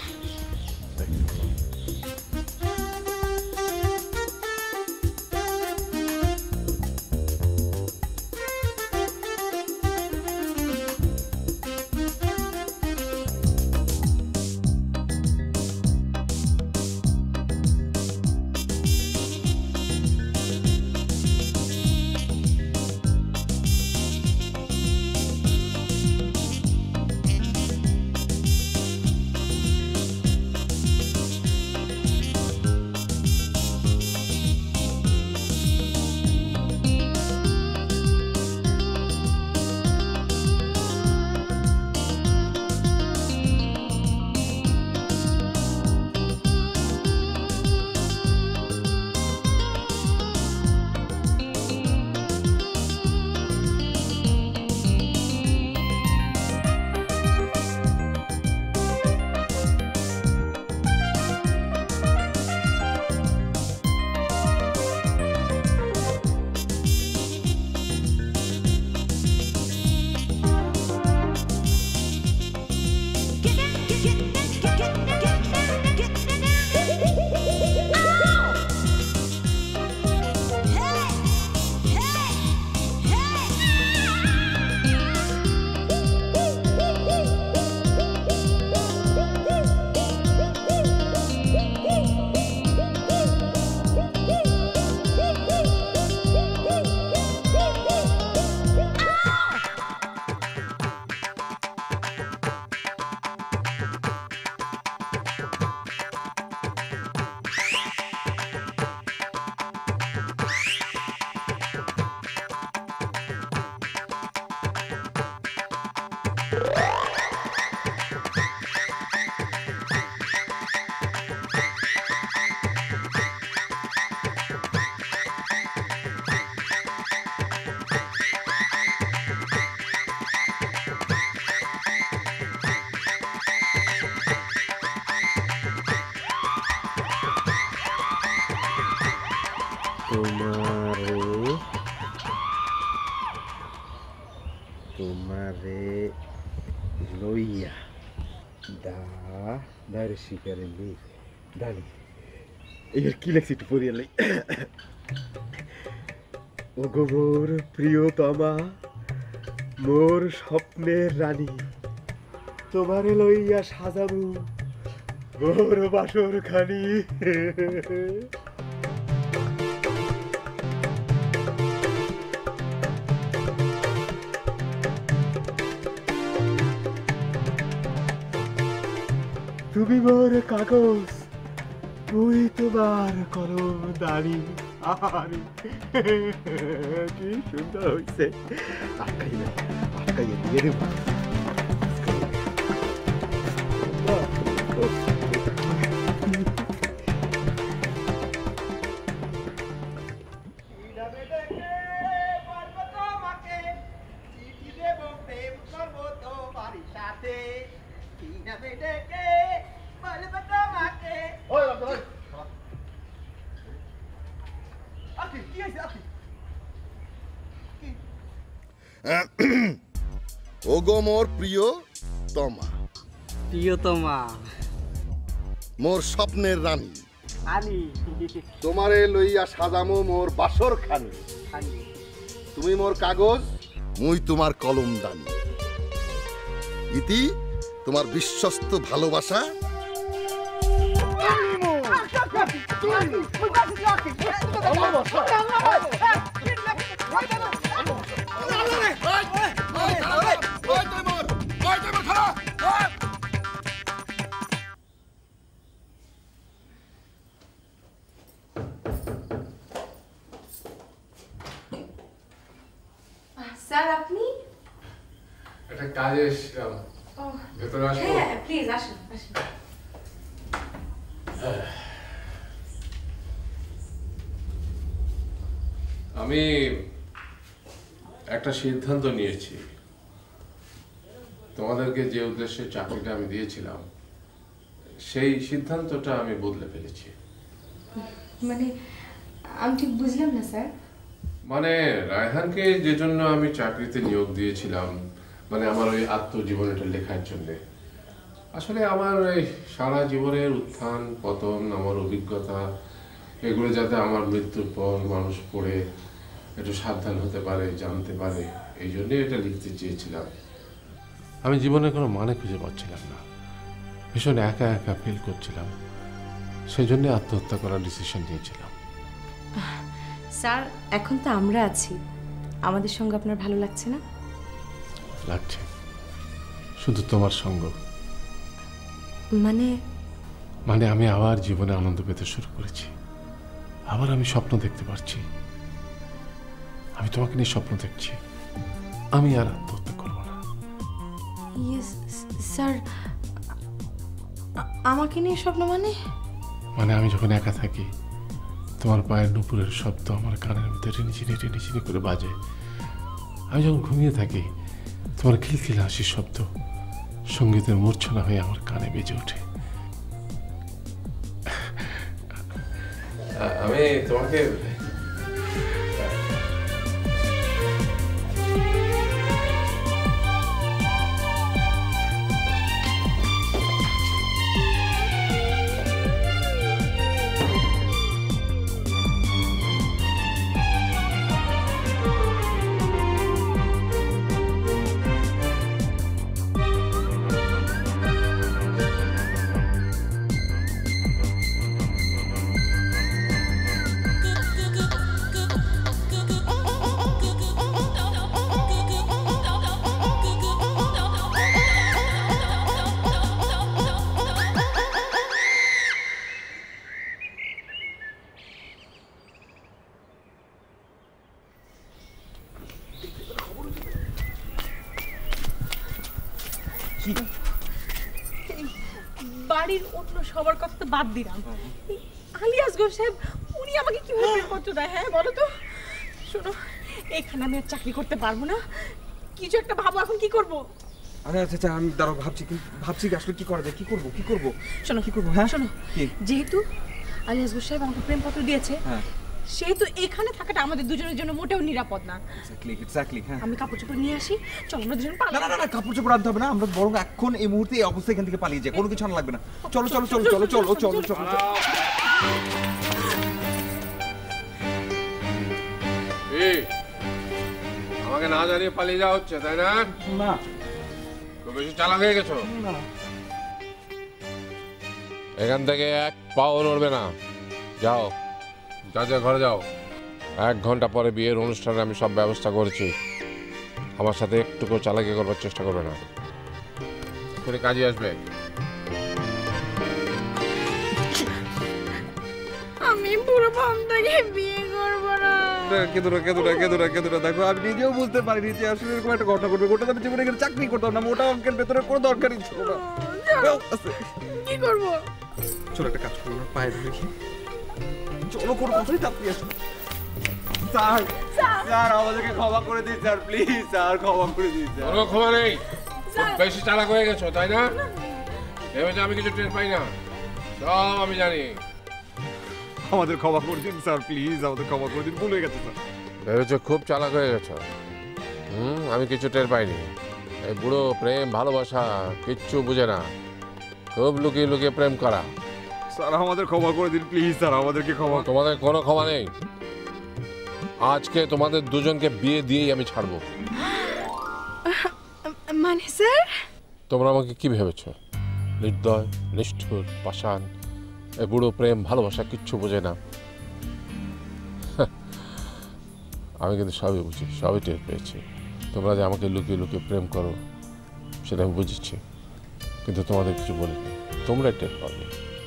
B: তোমারে লইয়া দাঁড়ে শিকারে নেই দাঁড়ি। এবার কি লাগছে একটু পড়িয়ে লাই। ও গো মোর প্রিয়তমা, মোর স্বপ্নের রানী, তোমারে লইয়া সাজাবো মোর বাসর খানি। তুমি মোর কাগজ, তুই তোমার কলম দাড়ি। আরে কি সুন্দর হয়েছে। আটকাইয়ে দিয়ে দেব।
D: ওগো মোর প্রিয়তমা,
C: প্রিয়তমা,
D: মোর স্বপ্নের রানী,
C: আনি
D: তোমারে লইয়া সাজামো মোর বাসর খানি। তুমি মোর কাগজ, মুই তোমার কলম দানি। ইতি তোমার বিশ্বস্ত ভালোবাসা।
A: কাজে এসেছিলাম। ভেতরে আসবো?
F: হ্যাঁ প্লিজ আসুন আসুন।
A: আমি একটা সিদ্ধান্ত নিয়েছি। তোমাদেরকে যে উদ্দেশ্যে চাকরিটা আমি দিয়েছিলাম সেই সিদ্ধান্তটা আমি বদলে ফেলেছি।
F: মানে আমি ঠিক বুঝলাম না স্যার।
A: মানে রায়হানকে যে জন্য আমি চাকরিতে নিয়োগ দিয়েছিলাম, মানে আমার ওই আত্মজীবনীটা লেখার জন্যে, আসলে আমার এই সারা জীবনের উত্থান পতন, আমার অভিজ্ঞতা, এগুলো যাতে আমার মৃত্যুর পর মানুষ পড়ে একটু সাবধান হতে পারে, জানতে পারে, এই জন্যই এটা লিখতে চেয়েছিলাম। আমি জীবনে কোনো মানে খুঁজে পাচ্ছিলাম না, ভীষণ একা একা ফিল করছিলাম, সেই জন্য আত্মহত্যা করার ডিসিশন নিয়েছিলাম।
F: স্যার এখন তো আমরা আছি, আমাদের সঙ্গে আপনার ভালো লাগছে না?
A: লাগছে, শুধু তোমার সঙ্গ।
F: মানে
A: মানে আমি আবার জীবনে আনন্দ পেতে শুরু করেছি, আবার আমি স্বপ্ন দেখতে পারছি। আমি তোমাকে নিয়ে স্বপ্ন দেখছি, আমি আর আত্মহত্যা করবো না।
F: স্যার আমাকে নিয়ে স্বপ্ন মানে?
A: মানে আমি যখন একা থাকি, তোমার পায়ের নুপুরের শব্দ আমার কানের মধ্যে রিনিঝিনি করে বাজে। আমি যখন ঘুমিয়ে থাকি, তোমার খিলখিল হাসির শব্দ সঙ্গীতের মূর্ছনা হয়ে আমার কানে বেজে ওঠে। আমি তোমাকে
F: বাড়ির অন্য সবার কথা তো বাদ দিলাম, আলিয়াস গো সাহেব উনি আমাকে কিভাবে প্রেমপত্র দেয়? হ্যাঁ বলো তো। শোনো, এখানে আমি আর চাকরি করতে পারবো না, কিছু একটা ভাবো এখন কি করব।
E: আরে আচ্ছা আমি দাঁড়াও ভাবছি আসলে কি করা যায়, কি করব।
F: শোনো
E: কি করব? হ্যাঁ
F: শোনো, যেহেতু আলিয়াস গো সাহেব আমাকে প্রেমপত্র দিয়েছে, সেহেতু এখানে থাকাটা আমাদের দুজনের জন্য মোটেও নিরাপদ না।
E: এক্স্যাক্টলি হ্যাঁ।
F: আমি কাপড় চোপড় নিয়ে আসি, চলো আমরা দুজন পালাই।
E: না কাপড় চোপড় আনতে হবে না, আমরা বরং এখন এই মুহূর্তে এই অবস্থা এখান থেকে পালিয়ে যাই, কোনো কিছু আনা লাগবে না। চলো।
A: আমাকে না জানিয়ে পালিয়ে যাওয়া হচ্ছে, তাই না?
E: না
A: খুব বেশি চালাক হয়ে গেছো। এখান থেকে এক পাও নড়বে না, যাও যা ঘরে যাও। 1 ঘন্টা পরে বিয়ের অনুষ্ঠানে আমি সব ব্যবস্থা করেছি, আমার সাথে একটুকু চালাকি করবার চেষ্টা করবে না, করে কাজে আসবে।
F: আমি পুরো পামটাকে বিয়ে করব না।
E: কেদুরা দেখো, আমি নিজেও বুঝতে পারিনি যে আসলে এরকম একটা ঘটনা ঘটবে। গোটা তার জীবনে এখানে চাকরি করতাম না, মোটা অঙ্কের ভেতরে কোনো দরকারই ছিল না।
F: কি করব?
E: চলো একটা কাজ করবো, পায়ে ধরে চলো, কোনো কথাই তাড়াতাড়ি আসো। স্যার আমাদেরকে ক্ষমা করে দিন স্যার, প্লিজ স্যার ক্ষমা করে দিন স্যার।
A: কোনো ক্ষমা নেই, বেশি চালাক হয়ে গেছো তাই না? ভেবেছো আমি কিছু টের পাই না? সব আমি জানি।
E: আমাদের ক্ষমা করে দিন স্যার, প্লিজ আমাদের ক্ষমা করে দিন, ভুলে গেছে স্যার।
A: ভেবেছো খুব চালাক হয়ে গেছো? আমি কিছু টের পাইনি। এই বুড়ো প্রেম ভালোবাসা কিচ্ছু বুঝে না, খুব লুকিয়ে প্রেম করা।
E: স্যার আমাদের ক্ষমা করে দিন প্লিজ স্যার, আমাদেরকে ক্ষমা।
A: তোমাদের কোনো ক্ষমা নেই, আজকে তোমাদের দুজনকে বিয়ে দিয়েই আমি ছাড়বো।
F: মানে স্যার
A: তোমরা আমাকে কি ভেবেছো? নির্দয়, নিষ্ঠুর, পাষাণ, এই বুড়ো প্রেম ভালোবাসা কিচ্ছু বোঝে না। আমি কিন্তু সবই বুঝি, সবই টের পেয়েছি। তোমরা যে আমাকে লুকিয়ে প্রেম করো সেটা আমি বুঝেছি, কিন্তু তোমাদের কিছু বলিনি, তোমরা টের পাবে।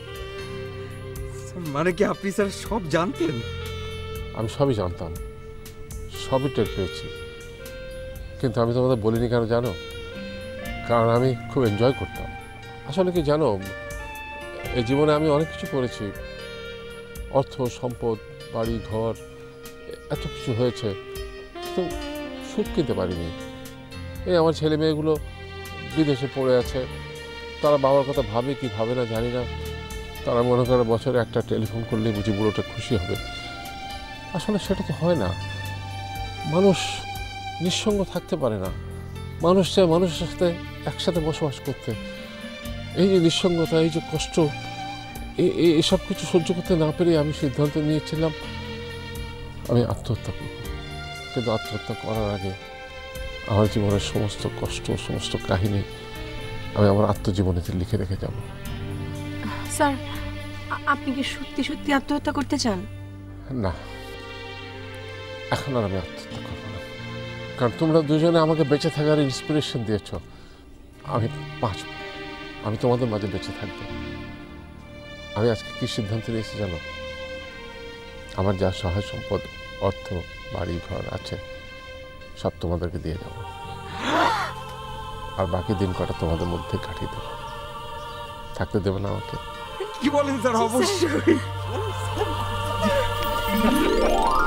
E: মানে কি আপনি স্যার সব জানতেন?
A: আমি সবই জানতাম, সবই টের পেয়েছি, কিন্তু আমি তোমাদের বলিনি কেন জানো? কারণ আমি খুব এনজয় করতাম। আসলে কি জানো, এই জীবনে আমি অনেক কিছু করেছি, অর্থ সম্পদ বাড়ি ঘর এত কিছু হয়েছে, তো সুখ কিনতে পারিনি। এই আমার ছেলে মেয়েগুলো বিদেশে পড়ে আছে, তারা বাবার কথা ভাবে কি ভাবে না জানি না। তারা মনে করে বছরে একটা টেলিফোন করলে বুঝি বুড়োটা খুশি হবে। আসলে সেটা তো হয় না। মানুষ নিঃসঙ্গ থাকতে পারে না, মানুষ চায় মানুষের সাথে একসাথে বসবাস করতে। এই যে নিঃসঙ্গতা, এই যে কষ্ট, এসব কিছু সহ্য করতে না পেরে আমি সিদ্ধান্ত নিয়েছিলাম আমি আত্মহত্যা করব। কিন্তু আত্মহত্যা করার আগে আমার জীবনের সমস্ত কষ্ট, সমস্ত কাহিনী আমি আমার আত্মজীবনীতে লিখে রেখে যাব।
F: স্যার, আপনি কি সত্যি সত্যি আত্মহত্যা করতে চান?
A: না, এখন আর আমি আত্মহত্যা করবো না, কারণ তোমরা দুজনে আমাকে বেঁচে থাকার ইন্সপিরেশন দিয়েছ। আমি বাঁচব, আমি তোমাদের মাঝে বেঁচে থাকবো। আমি আজকে কি সিদ্ধান্ত নিয়েছি জানো? আমার যা সহায় সম্পদ, অর্থ বাড়ি ঘর আছে, সব তোমাদেরকে দিয়ে যাব, আর বাকি দিন কটা তোমাদের মধ্যে কাটিয়ে দেবো। থাকতে দেবে না আমাকে?
E: কি বলেন স্যার? অবশ্যই।